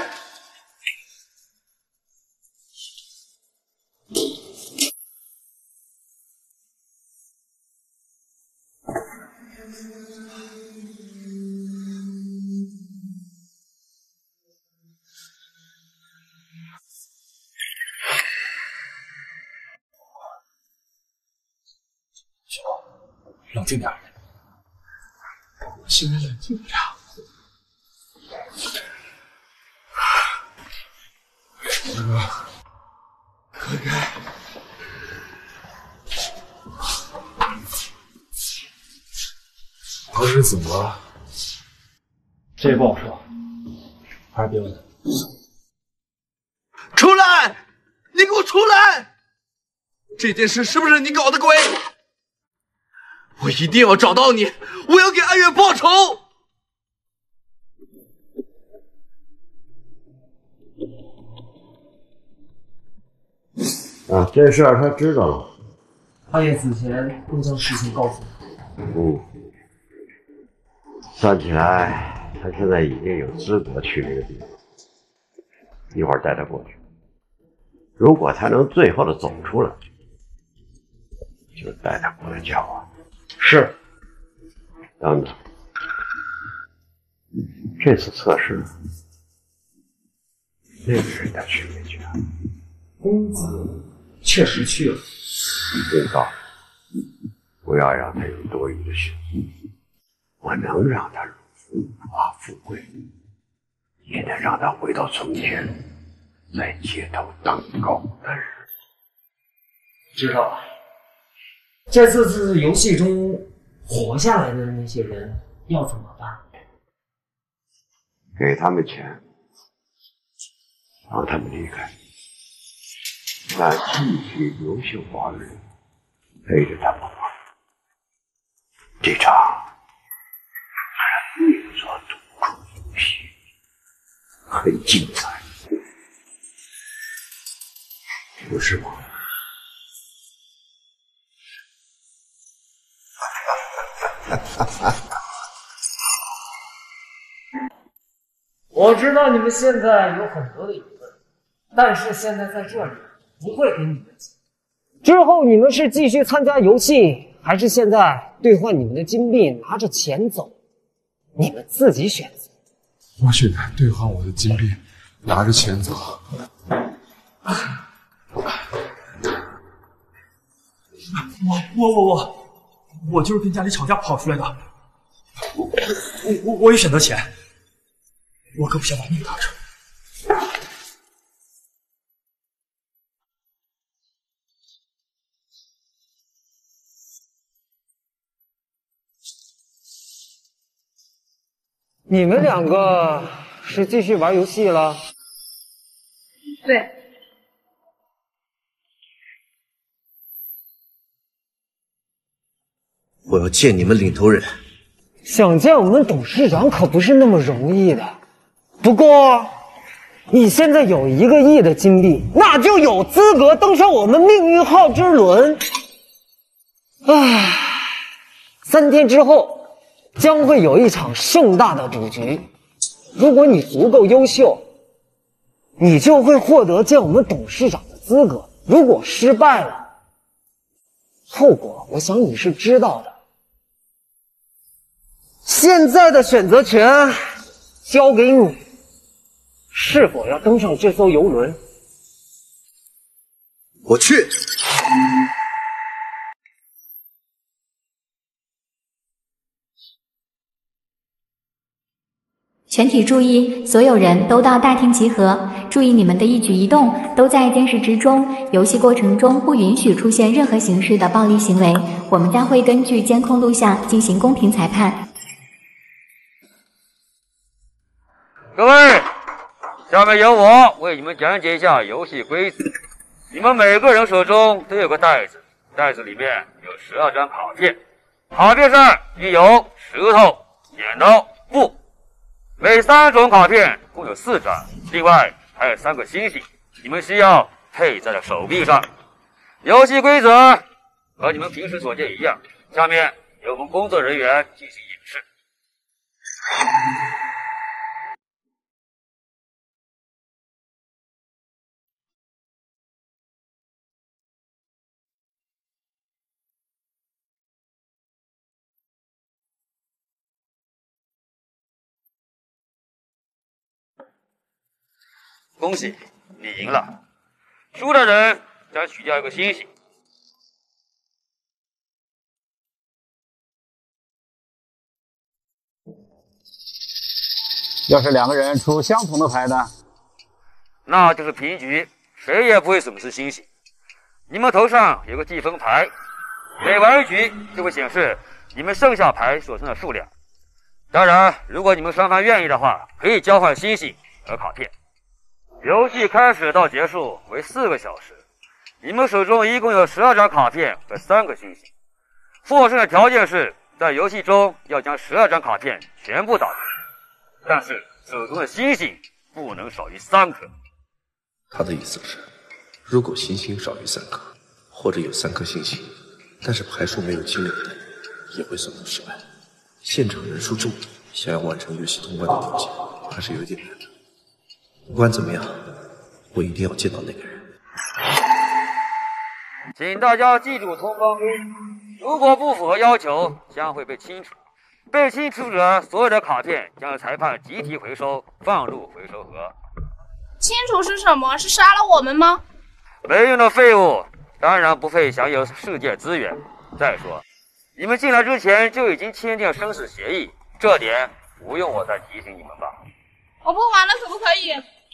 冷静点。 我现在冷静不了。哥哥， 当时怎么了？这也不好说，还是别问他。 出来！你给我出来！这件事是不是你搞的鬼？我一定要找到你，我要给阿月报仇！ 啊，这事儿他知道了。 他也死前都将事情告诉我。 算起来，他现在已经有资格去那个地方。一会儿带他过去。如果他能最后的走出来，就带他过来见我。 是。 等等，这次测试，那个人他去没去啊？ 公子确实去了。 警告，不要让他有多余的血。我能让他荣华富贵，也能让他回到从前，在街头当狗的日子。 知道了。这次游戏中活下来的那些人要怎么办？ 给他们钱，让他们离开，但继续优秀华人陪着他们玩。这场灭所独苦游戏很精彩。 不是吗？ 我知道你们现在有很多的疑问，但是现在在这里不会给你们解。之后你们是继续参加游戏，还是现在兑换你们的金币拿着钱走？你们自己选择。 我选择兑换我的金币，拿着钱走。 我就是跟家里吵架跑出来的。我也选择钱，我可不想把命搭着。 你们两个是继续玩游戏了？ 对。 我要见你们领头人。 想见我们董事长可不是那么容易的。不过，你现在有1个亿的金币，那就有资格登上我们命运号之轮。唉，3天之后将会有一场盛大的赌局。如果你足够优秀，你就会获得见我们董事长的资格。如果失败了，后果我想你是知道的。现在的选择权交给你，是否要登上这艘游轮？ 我去。 全体注意，所有人都到大厅集合，注意你们的一举一动都在监视之中。游戏过程中不允许出现任何形式的暴力行为，我们将会根据监控录像进行公平裁判。 各位，下面由我为你们讲解一下游戏规则。你们每个人手中都有个袋子，袋子里面有12张卡片，卡片上印有石头、剪刀、布。每3种卡片共有4张，另外还有3个星星，你们需要佩在了手臂上。游戏规则和你们平时所见一样，下面由我们工作人员进行演示。恭喜，你赢了。输的人将取掉1个星星。 要是2个人出相同的牌呢？ 那就是平局，谁也不会损失星星。你们头上有个计分牌，每玩1局就会显示你们剩下牌所剩的数量。当然，如果你们双方愿意的话，可以交换星星和卡片。游戏开始到结束为4个小时，你们手中一共有12张卡片和3个星星。获胜的条件是在游戏中要将12张卡片全部打掉，但是手中的星星不能少于3颗。 他的意思是，如果星星少于3颗，或者有3颗星星，但是牌数没有清0的，也会算作失败。现场人数众，想要完成游戏通关的条件还是有点难的。不管怎么样，我一定要见到那个人。 请大家记住通关规则，如果不符合要求，将会被清除。被清除者所有的卡片将由裁判集体回收，放入回收盒。 清除是什么？是杀了我们吗？ 没用的废物，当然不配享有世界资源。再说，你们进来之前就已经签订生死协议，这点不用我再提醒你们吧。 我不玩了，可不可以？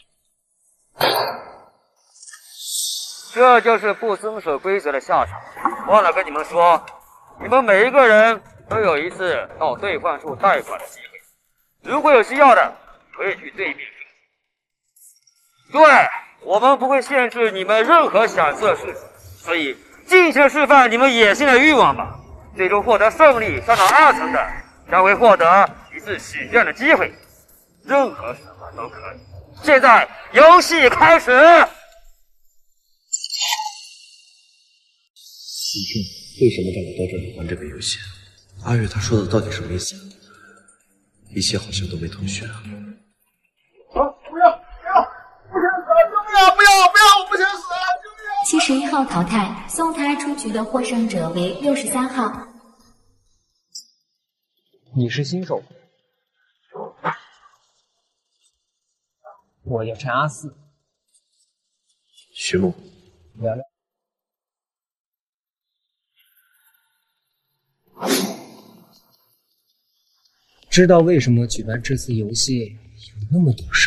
这就是不遵守规则的下场。忘了跟你们说，你们每一个人都有一次到兑换处贷款的机会，如果有需要的，可以去对面申请。对，我们不会限制你们任何想做的事情，所以尽情释放你们野性的欲望吧。最终获得胜利上到2层的，将会获得一次许愿的机会，任何什么都可以。现在游戏开始。 你说为什么让我到这里玩这个游戏？阿月他说的到底什么意思？一切好像都没头绪啊！ 不要！不想死！我不想死 ！71号淘汰，送他出局的获胜者为63号。 你是新手，我叫陈阿四。 徐梦， 聊聊。知道为什么举办这次游戏有那么多事？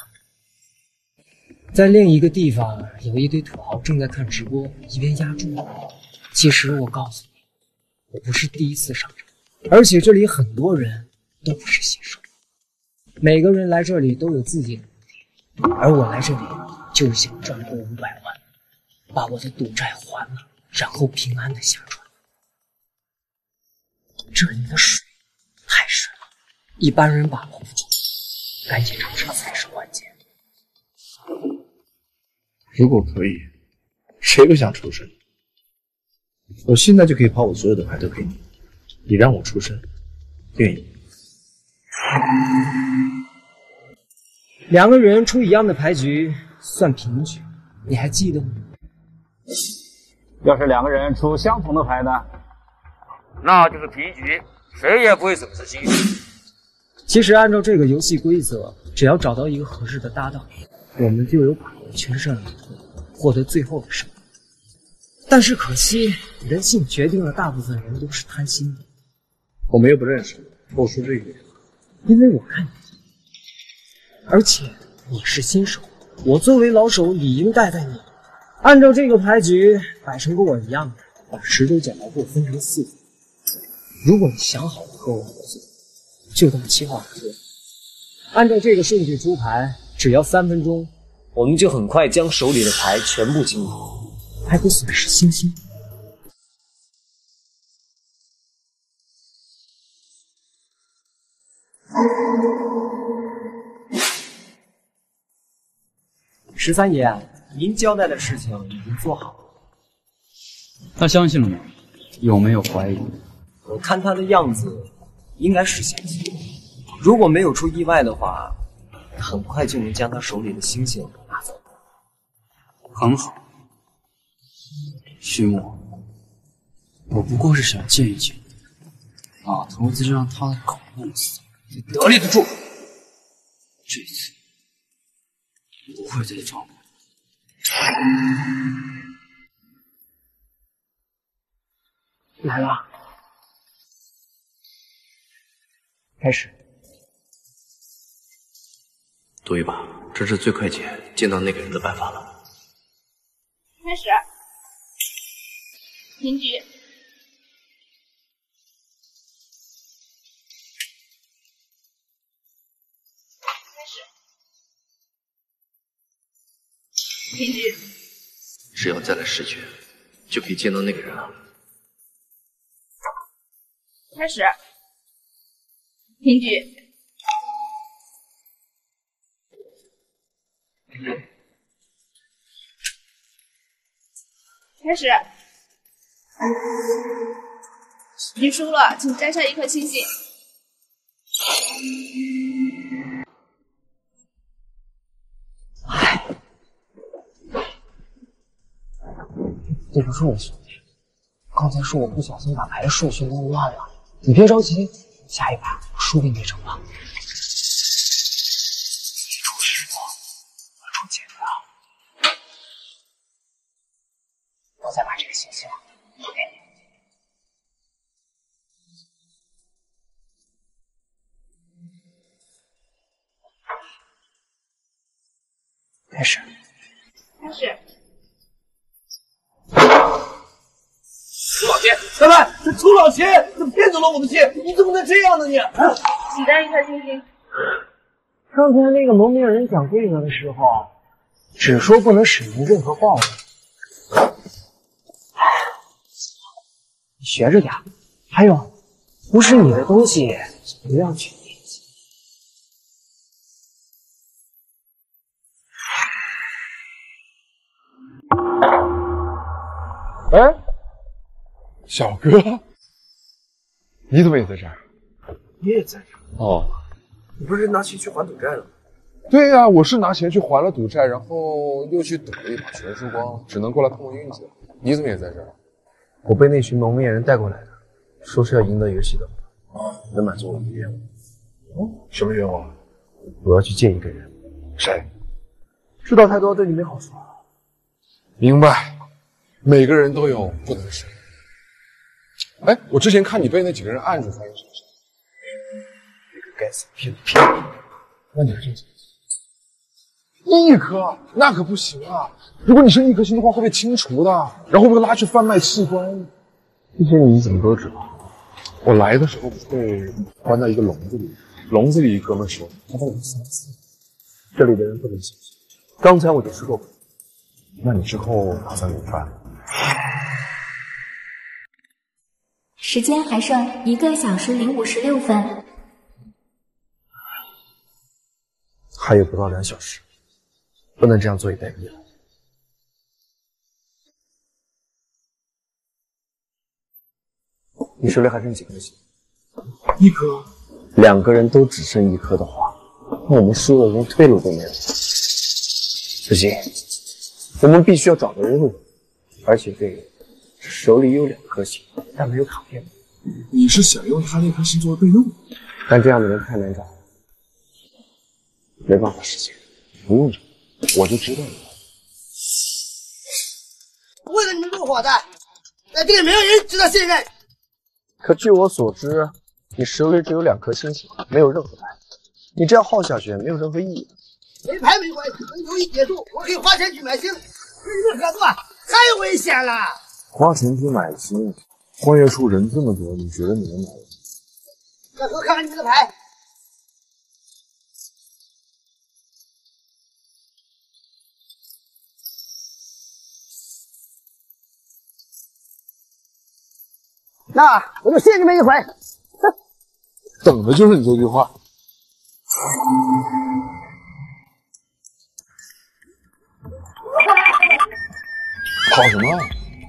在另一个地方有一堆土豪正在看直播，一边压注。其实我告诉你，我不是第一次上场，而且这里很多人都不是新手，每个人来这里都有自己的目的，而我来这里就是想赚够500万，把我的赌债还了，然后平安的下船。这里的水太深了，一般人把握不住，赶紧出场才是关键。 如果可以，谁不想出身？我现在就可以把我所有的牌都给你，你让我出身，愿意。 2个人出一样的牌局算平局，你还记得吗？ 要是2个人出相同的牌呢？ 那就是平局，谁也不会损失新鲜。 其实按照这个游戏规则，只要找到一个合适的搭档，我们就有把握全身而退，获得最后的胜利。但是可惜，人性决定了大部分人都是贪心的。 我们又不认识，我说这个， 因为我看你，而且你是新手，我作为老手理应带带你。按照这个牌局摆成跟我一样的，把石头剪刀布分成4组。如果你想好了和我合作，就当计划合作。按照这个顺序出牌，只要3分钟，我们就很快将手里的牌全部清理，还不损失星星。13爷，您交代的事情已经做好了。 他相信了吗？有没有怀疑？ 我看他的样子，应该是相信。如果没有出意外的话，很快就能将他手里的星星拿走。 很好，徐墨，我不过是想见一见你，把头子让他的狗弄死，你得力的住！这次不会再找我。 来了，开始。 赌一把，这是最快见到那个人的办法了。 开始，平局。开始，平局。 只要再来10圈，就可以见到那个人了。 开始，平局。开始，你输了，请摘下1颗星星。 对不住了，兄弟，刚才是我不小心把牌的顺序弄乱了。你别着急，下一把输给你成了。你出石头，我出剪刀。我再把这个星星给你。开始。 开始。 楚老千，老板，这楚老千怎么骗走了我的钱？你怎么能这样呢你？ 请摘1颗星星。 刚才那个蒙面人讲规则的时候，只说不能使用任何暴力。你学着点。还有，不是你的东西，不要去惦记。哎， 小哥，你怎么也在这儿？ 你也在这儿？ 哦， 你不是拿钱去还赌债了吗？ 对呀，我是拿钱去还了赌债，然后又去赌了一把，全输光了，只能过来碰碰运气。你怎么也在这儿？ 我被那群蒙面人带过来的，说是要赢得游戏的，能满足我的愿望。 哦，什么愿望？ 我要去见一个人。 谁？ 知道太多对你没好处。 明白，每个人都有不能胜。哎，我之前看你被那几个人按住，发生什么事？ 那个该死的骗子骗我。 那你还真行。1颗，那可不行啊！如果你剩1颗星的话，会被清除的，然后会被拉去贩卖器官。 这些你怎么都知道？ 我来的时候被关到一个笼子里，笼子里一哥们说他到底3次。 这里的人不能信。刚才我就吃过苦。 那你之后打算怎么办？ 时间还剩1个小时零56分， 还有不到2小时，不能这样坐以待毙了。你手里还剩几颗星？1颗。2个人都只剩1颗的话，那我们输了连退路都没有。不行，我们必须要找个任务，而且这个手里有2颗星，但没有卡片。 你是想用他那颗星作为备用？ 但这样的人太难找，没办法实现。 不用找，我就知道了。 为了你们入伙的，在这里没有人值得信任。 可据我所知，你手里只有2颗星星，没有任何牌。你这样耗下去没有任何意义。 没牌没关系，等游戏结束，我可以花钱去买星。跟你们合作太危险了。 花钱去买星，荒野处人这么多，你觉得你能买？ 小哥，看看你这个牌。那我就谢你们一回。 等的就是你这句话。跑什么？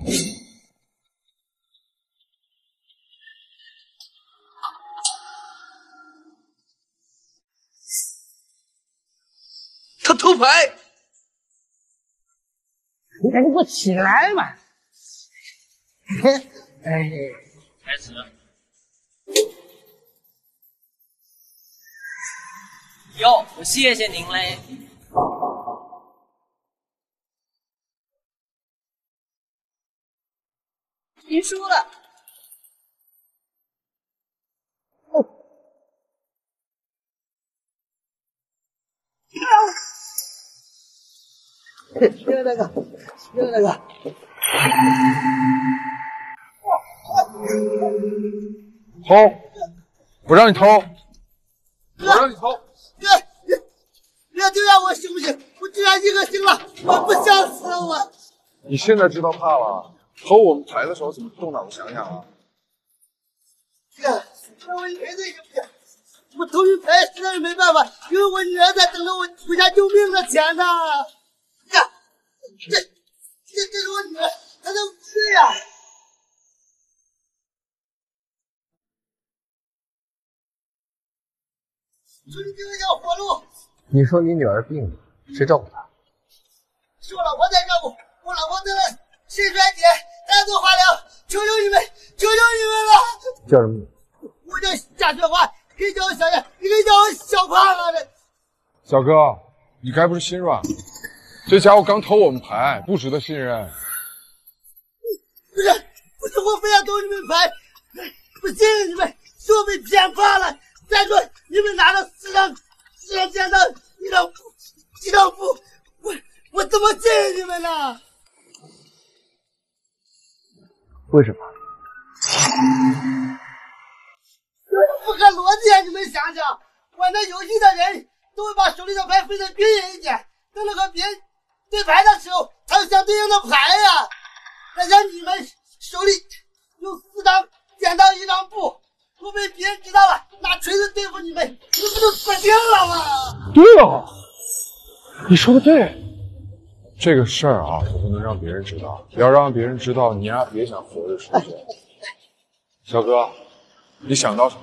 他偷牌！你赶紧给我起来嘛！哎， 开始。哟，我谢谢您嘞。 您输了。 别那个，别那个。 偷！不让你偷！我让你偷！ 别这样，我行不行？我居然1个星了，我不想死我！ 你现在知道怕了？偷我们牌的时候怎么动脑子想想啊？ 哥，让我一赔罪行不行？我偷你牌实在是没办法，因为我女儿在等着我回家救命的钱呢。哥，这是我女儿，她才5岁呀！求你给我一条活路！ 你说你女儿病了，谁照顾她？ 是我老婆在照顾，我老婆得了肾衰竭，还要做化疗，求求你们，求求你们了！ 叫什么名字？ 我叫夏雪花，可以叫我小燕，你可以叫我小胖啊！ 小哥，你该不是心软？这家伙刚偷我们牌，不值得信任。 不是，我非要偷你们牌，不信任你们，是我被骗怕了。再说你们拿了4张剪刀，一张布，我怎么信任你们呢？ 为什么？ 这不合逻辑啊！你们想想，玩这游戏的人都会把手里的牌分得均匀一点，等着和别人对牌的时候才有相对应的牌呀。那像你们手里有4张剪刀1张布，我被别人知道了，拿锤子对付你们，你们不就死定了吗？ 对哦，你说的对。这个事儿啊，我不能让别人知道，要让别人知道，你丫别想活着出去。 小哥，你想到什么？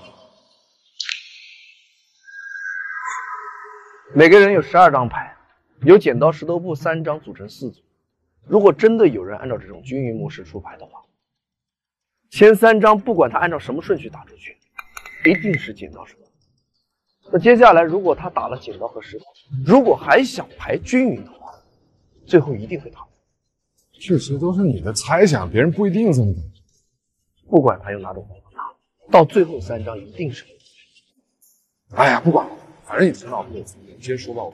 每个人有12张牌，由剪刀石头布3张组成4组。如果真的有人按照这种均匀模式出牌的话，前3张不管他按照什么顺序打出去，一定是剪刀石头。那接下来如果他打了剪刀和石头，如果还想牌均匀的话，最后一定会打。 这些都是你的猜想，别人不一定这么打。 不管他用哪种方法打，到最后3张一定是会打。 哎呀，不管了，反正你头脑不有你直接说吧。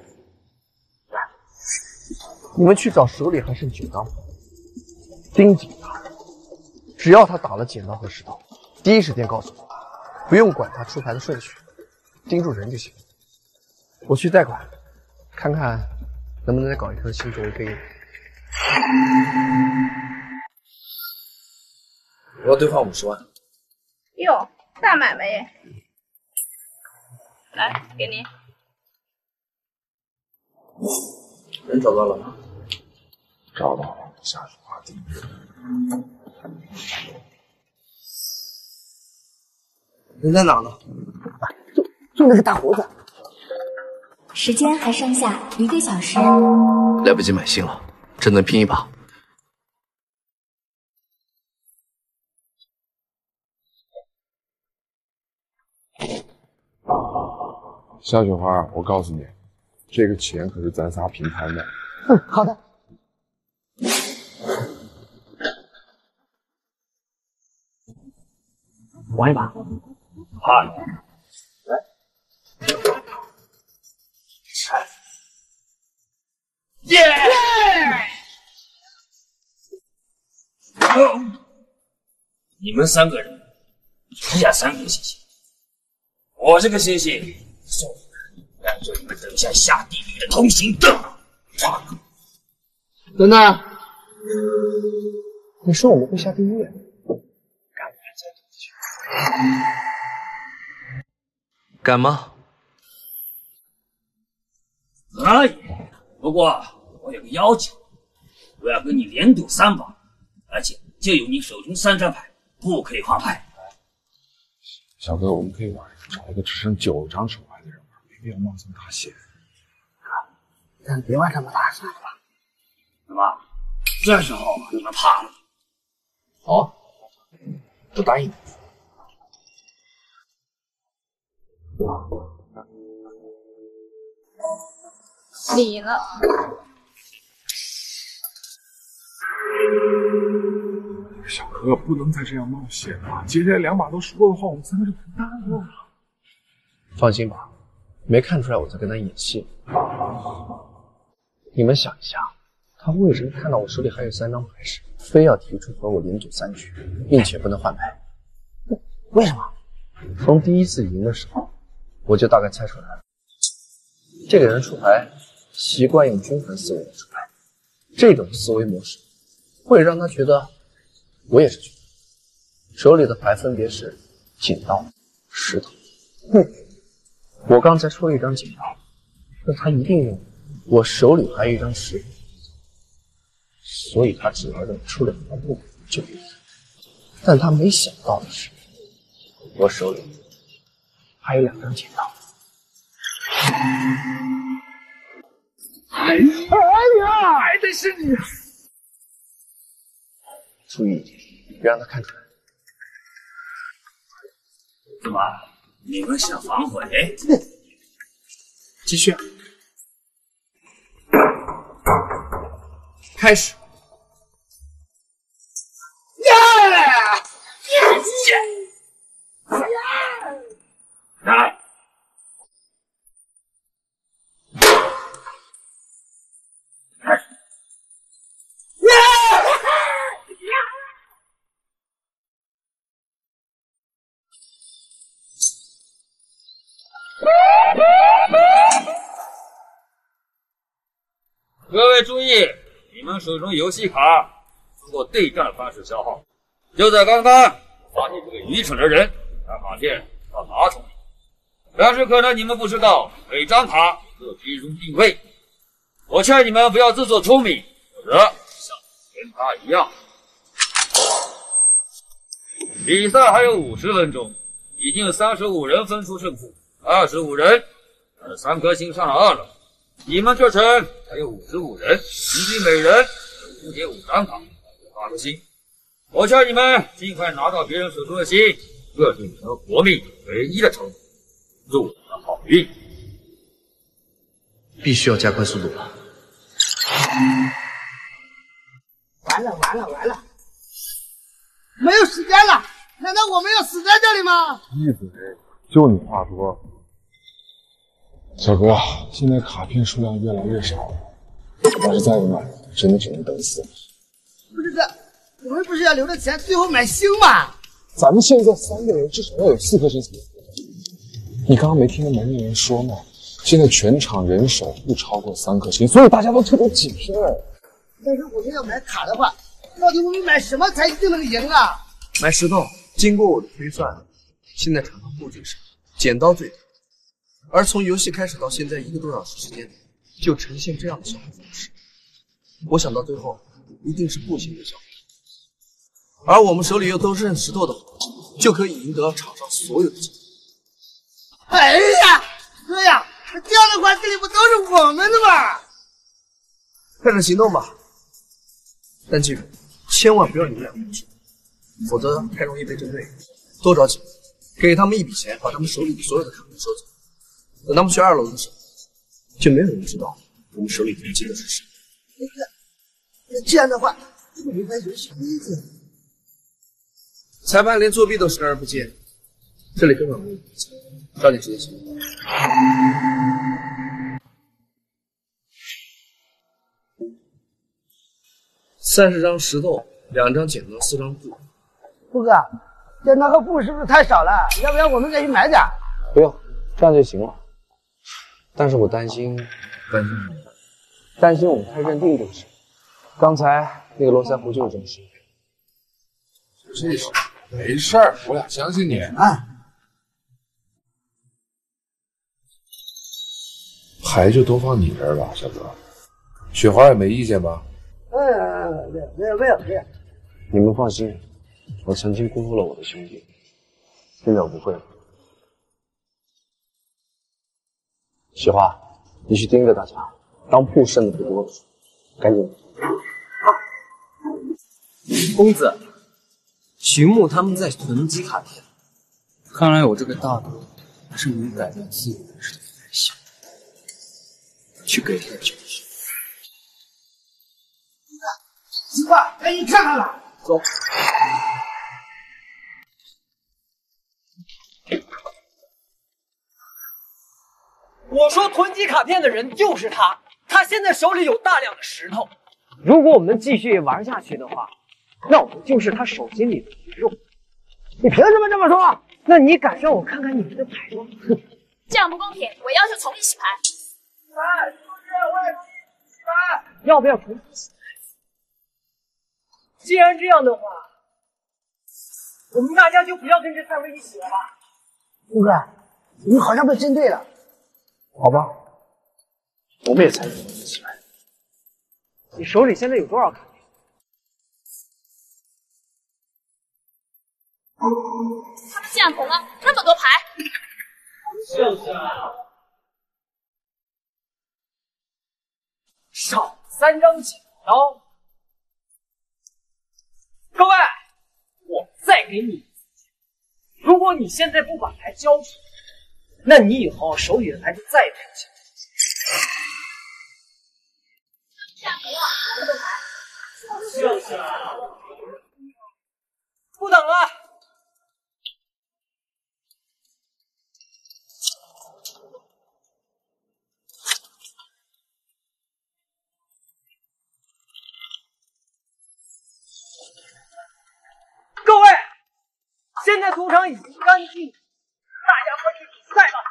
你们去找手里还剩9张牌，盯紧他，只要他打了剪刀和石头，第一时间告诉我，不用管他出牌的顺序，盯住人就行。我去贷款，看看能不能再搞一颗星作为备用。 我要兑换50万。 哟，大买卖耶！来，给您。 人找到了吗？ 找到了，下去划定。 人在哪呢？ 就那个大胡子。 时间还剩下1个小时。 来不及买新了，只能拼一把。 夏雪花，我告诉你，这个钱可是咱仨平摊的。 好的。 玩一把。 好， 来。 耶！你们3个人出下3颗星星，我这个星星送你们，当做你们等下下地狱的通行证。 等等，你说我们会下地狱？敢吗？ 可以，不过我有个要求，我要跟你连赌3把，而且就有你手中3张牌，不可以换牌。 小哥，我们可以晚上找一个只剩9张手牌的人玩，没必要冒这么大险。 但别玩这么大，算了吧。 怎么？这时候你们怕了？ 好，我答应你。 你呢？ 小哥，不能再这样冒险了。接下来2把都输了的话，我们3个就完蛋了。 放心吧，没看出来我在跟他演戏。你们想一下，他为什么看到我手里还有3张牌时，非要提出和我连赌3局，并且不能换牌？为什么？从第一次赢的时候，我就大概猜出来了。这个人出牌习惯用均衡思维来出牌，这种思维模式会让他觉得我也是均衡。手里的牌分别是剪刀、石头。我刚才出了1张剪刀，那他一定用我手里还有1张石头，所以他只要认出2条路就赢。但他没想到的是，我手里还有2张剪刀。 哎呀，还得是你！ 注意，别让他看出来。 怎么？你们想反悔？ 继续。开始。 来。各位注意，你们手中游戏卡通过对战方式消耗。就在刚刚，发现这个愚蠢的人把卡片放马桶里，但是可能你们不知道，每张卡都有金融定位。我劝你们不要自作聪明，否则像天卡一样。 比赛还有50分钟，已经有35人分出胜负，25人拿了3颗星上了2楼。你们这城还有55人，平均每人有5.5张卡，8颗星。我劝你们尽快拿到别人手中的星，这是你们活命唯一的承诺。祝你们好运！ 必须要加快速度了。 完了！没有时间了，难道我们要死在这里吗？ 闭嘴，就你话多。小哥，现在卡片数量越来越少了，要是再不买，真的只能等死了。 不是哥，我们不是要留着钱最后买星吗？ 咱们现在3个人至少要有4颗星才行。你刚刚没听见门里人说吗？现在全场人手不超过3颗星，所以大家都特别谨慎。 但是我们要买卡的话，到底我们买什么才一定能赢啊？ 买石头，经过我的推算，现在场上布局上剪刀最多，而从游戏开始到现在1个多小时时间，就呈现这样的消费方式。我想到最后一定是步行的消费，而我们手里又都是认石头的话，就可以赢得场上所有的钱。 哎呀，哥呀，这样的话这里不都是我们的吗？ 开始行动吧，但记住，千万不要你们2个人说，否则太容易被针对。多找几个，给他们一笔钱，把他们手里的所有的卡片收走。等他们去2楼的时候，就没有人知道我们手里囤积的是什么。 那这样的话，这个明白游戏规则。 裁判连作弊都视而不见，这里根本没有规则，抓紧时间行动。30张石头，2张剪刀，4张布。 布哥，剪刀和布是不是太少了？要不然我们再去买点。 不用，这样就行了。但是我担心什么？担心我们太认定这个事。刚才那个络腮胡就是这么说的。 这事没事儿，我俩相信你。牌就都放你这儿吧，小哥。雪花也没意见吧？ 没有。 你们放心，我曾经辜负了我的兄弟，现在我不会了。雪花，你去盯着大家，当铺剩的不多了，赶紧。 公子，徐木他们在囤积卡片， 看来我这个大度还是没改变自己的事才行。去给他教训。 西瓜，赶紧看看吧。 走。我说囤积卡片的人就是他，他现在手里有大量的石头。如果我们继续玩下去的话，那我们就是他手心里的鱼肉。你凭什么这么说？那你敢让我看看你们的牌吗？哼！ 这样不公平，我要求重新洗牌。 要不要重新洗牌？既然这样的话，我们大家就不要跟着蔡薇一起了吧。 顾哥，你好像被针对了。 好吧，我们也参与重新洗牌。 你手里现在有多少卡片？ 他们竟然囤了那么多牌！ 少3张剪刀。各位，我再给你一次机会，如果你现在不把牌交出来，那你以后手里的牌就再也配不起。不等了。各位，现在赌场已经干净，大家快去比赛吧！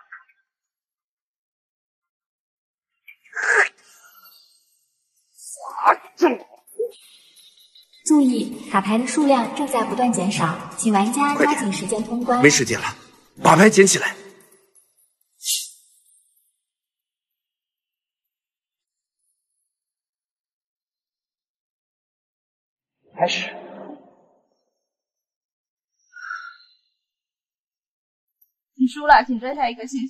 注意，卡牌的数量正在不断减少，请玩家抓紧时间通关。 没时间了，把牌捡起来。 开始。 你输了，请摘下一颗星星。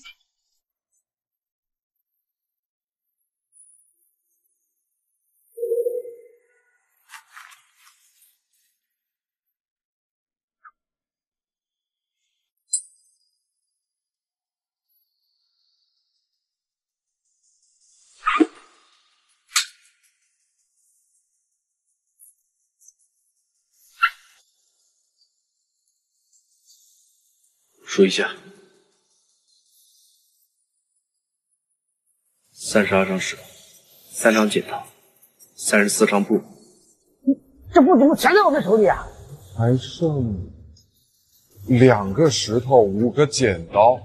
数一下，32张石头，3张剪刀，34张布。 这布怎么全在我们手里啊？ 还剩2个石头，5个剪刀。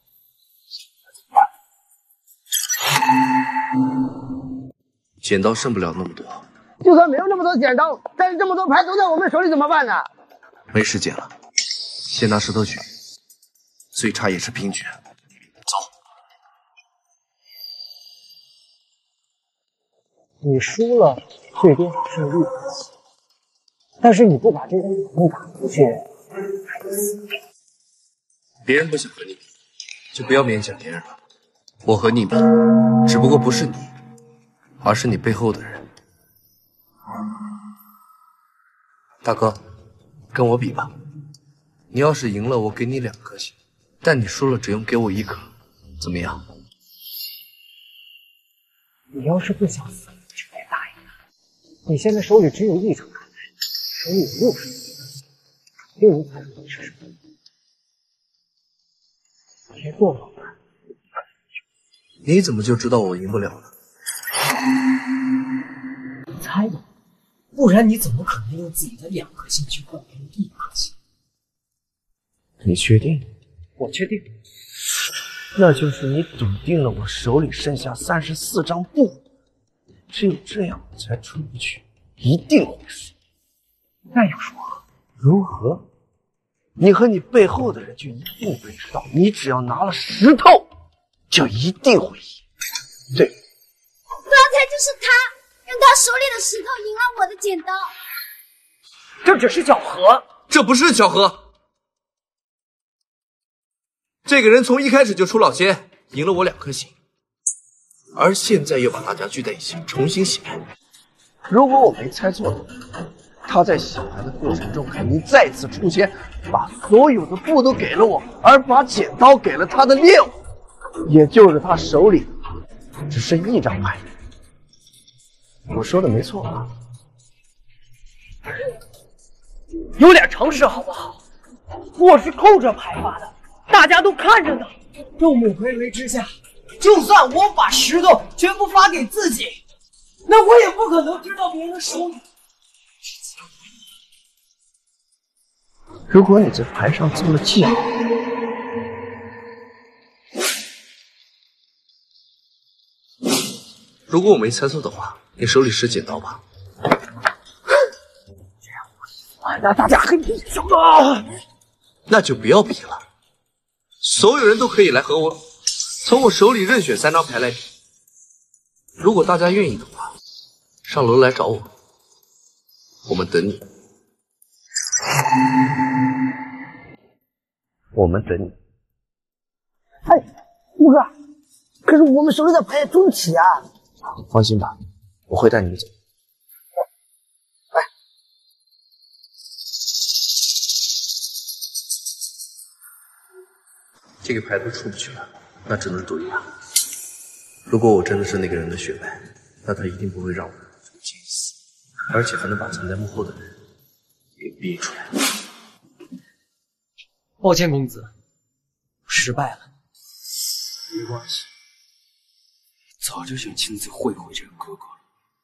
剪刀剩不了那么多， 就算没有那么多剪刀，但是这么多牌都在我们手里怎么办呢？ 没时间了，先拿石头举，最差也是平举。走。 你输了，最多胜利，但是你不把这个你打出去， 别人不想和你比，就不要勉强别人了。我和你比，只不过不是你，而是你背后的人。大哥，跟我比吧。你要是赢了，我给你2颗星；但你输了，只用给我1颗，怎么样？ 你要是不想死，就别答应他。你现在手里只有1张卡牌，手里有60分，肯定能猜出你是什么。别做老板。 你怎么就知道我赢不了呢？ 猜吧，不然你怎么可能用自己的2颗星去换别人1颗星？ 你确定？ 我确定。 那就是你笃定了我手里剩下34张布，只有这样我才出不去，一定会输。 那又如何？ 如何？你和你背后的人就一定会知道，你只要拿了石头，就一定会赢。对， 刚才就是他用他手里的石头赢了我的剪刀。 这只是巧合。 这不是巧合。这个人从一开始就出老千，赢了我2颗星，而现在又把大家聚在一起重新洗牌。如果我没猜错的话，他在洗牌的过程中肯定再次出千，把所有的布都给了我，而把剪刀给了他的猎物，也就是他手里只剩1张牌。我说的没错吧？ 有点常识好不好？我是扣着牌发的，大家都看着呢。众目睽睽之下，就算我把石头全部发给自己，那我也不可能知道别人手里。 如果你在牌上做了记号，如果我没猜错的话，你手里是剪刀吧？ 那大家很比什么？ 那就不要比了，所有人都可以来和我从我手里任选3张牌来比。如果大家愿意的话，上楼来找我，我们等你。我们等你。 哎，吴哥，可是我们手里的牌也出不起啊！ 放心吧，我会带你们走。这个牌都出不去了，那只能赌一把。如果我真的是那个人的血脉，那他一定不会让我这么轻易死，而且还能把藏在幕后的人给逼出来。 抱歉，公子，失败了。 没关系，早就想亲自会会这个哥哥了。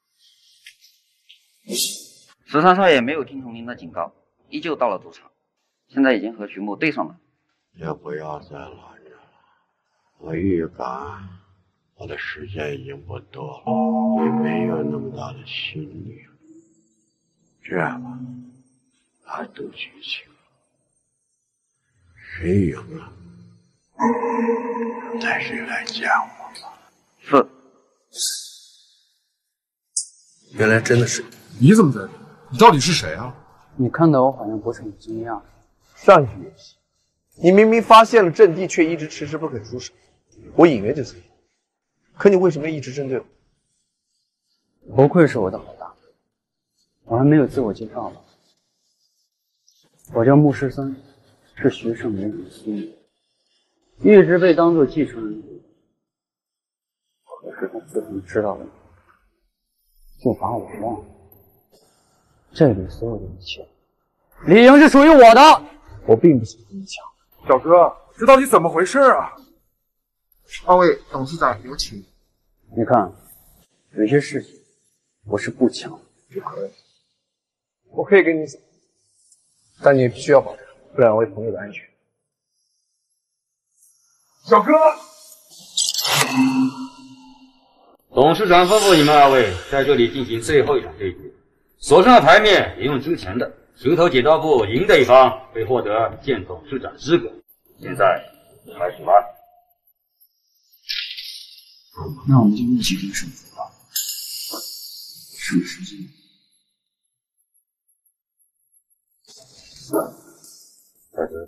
十三少爷没有听从您的警告，依旧到了赌场，现在已经和徐木对上了。 也不要再拦着了，我预感我的时间已经不多了，也没有那么大的心力了。这样吧，来赌剧情，谁赢了，带谁来见我吧。 是。 原来真的是你怎么在这？你到底是谁啊？ 你看到我好像不是很惊讶。 上一局游戏， 你明明发现了阵地，却一直迟迟不肯出手，我隐约就猜，可你为什么一直针对我？ 不愧是我的老大，我还没有自我介绍呢。我叫穆十三，是徐胜人子孙，一直被当作继承人。可是他自从知道了你，就把我忘了。这里所有的一切，李莹是属于我的。我并不想跟你抢。 小哥，这到底怎么回事啊？二位董事长有请。 你看，有些事情我是不抢的。 不可以，我可以跟你走，但你也必须要保证这两位朋友的安全。 小哥， 董事长吩咐你们二位在这里进行最后一场对决，手上的牌面也用金钱的，石头剪刀布赢的一方会获得见董事长资格。现在开始吧。 那我们就一起定胜负吧。什么时间？ 大哥，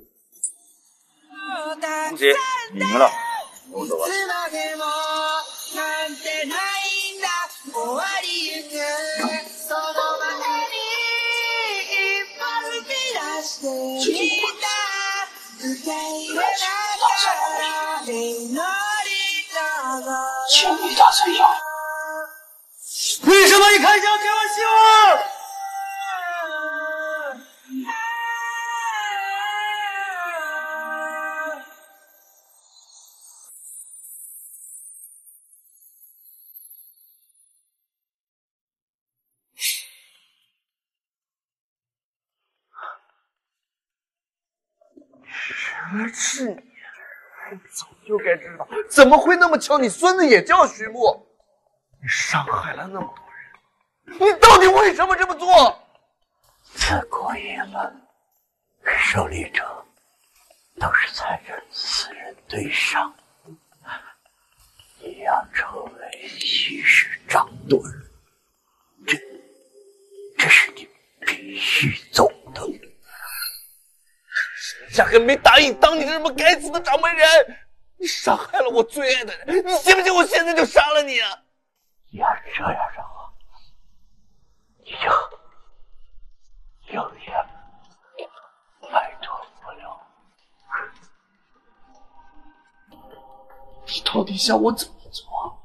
吴姐，你赢了，我走了。 千里大山腰， 为什么一开枪给我希望？ 原来是你，我早就该知道，怎么会那么巧？你孙子也叫徐木，你伤害了那么多人，你到底为什么这么做？ 自古以来，狩猎者都是残忍死人对上，你要成为西施掌舵人，这是你必须走的路。 压根没答应当你这么该死的掌门人，你伤害了我最爱的人，你信不信我现在就杀了你啊？ 要这样的话，你就永远摆脱不了。 你到底想我怎么做？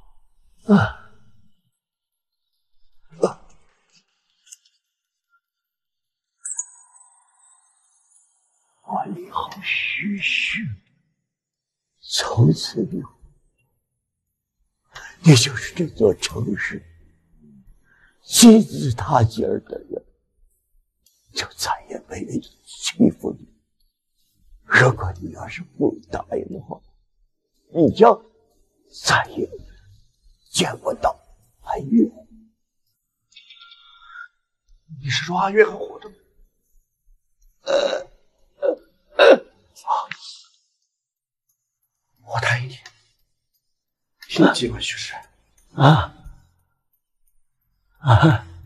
管理好徐氏，从此以后，你就是这座城市金字塔尖的人，就再也没人欺负你。如果你要是不答应的话，你将再也见不到阿月。 你是说阿月还活着吗？我答应你，请尽管去世。 啊！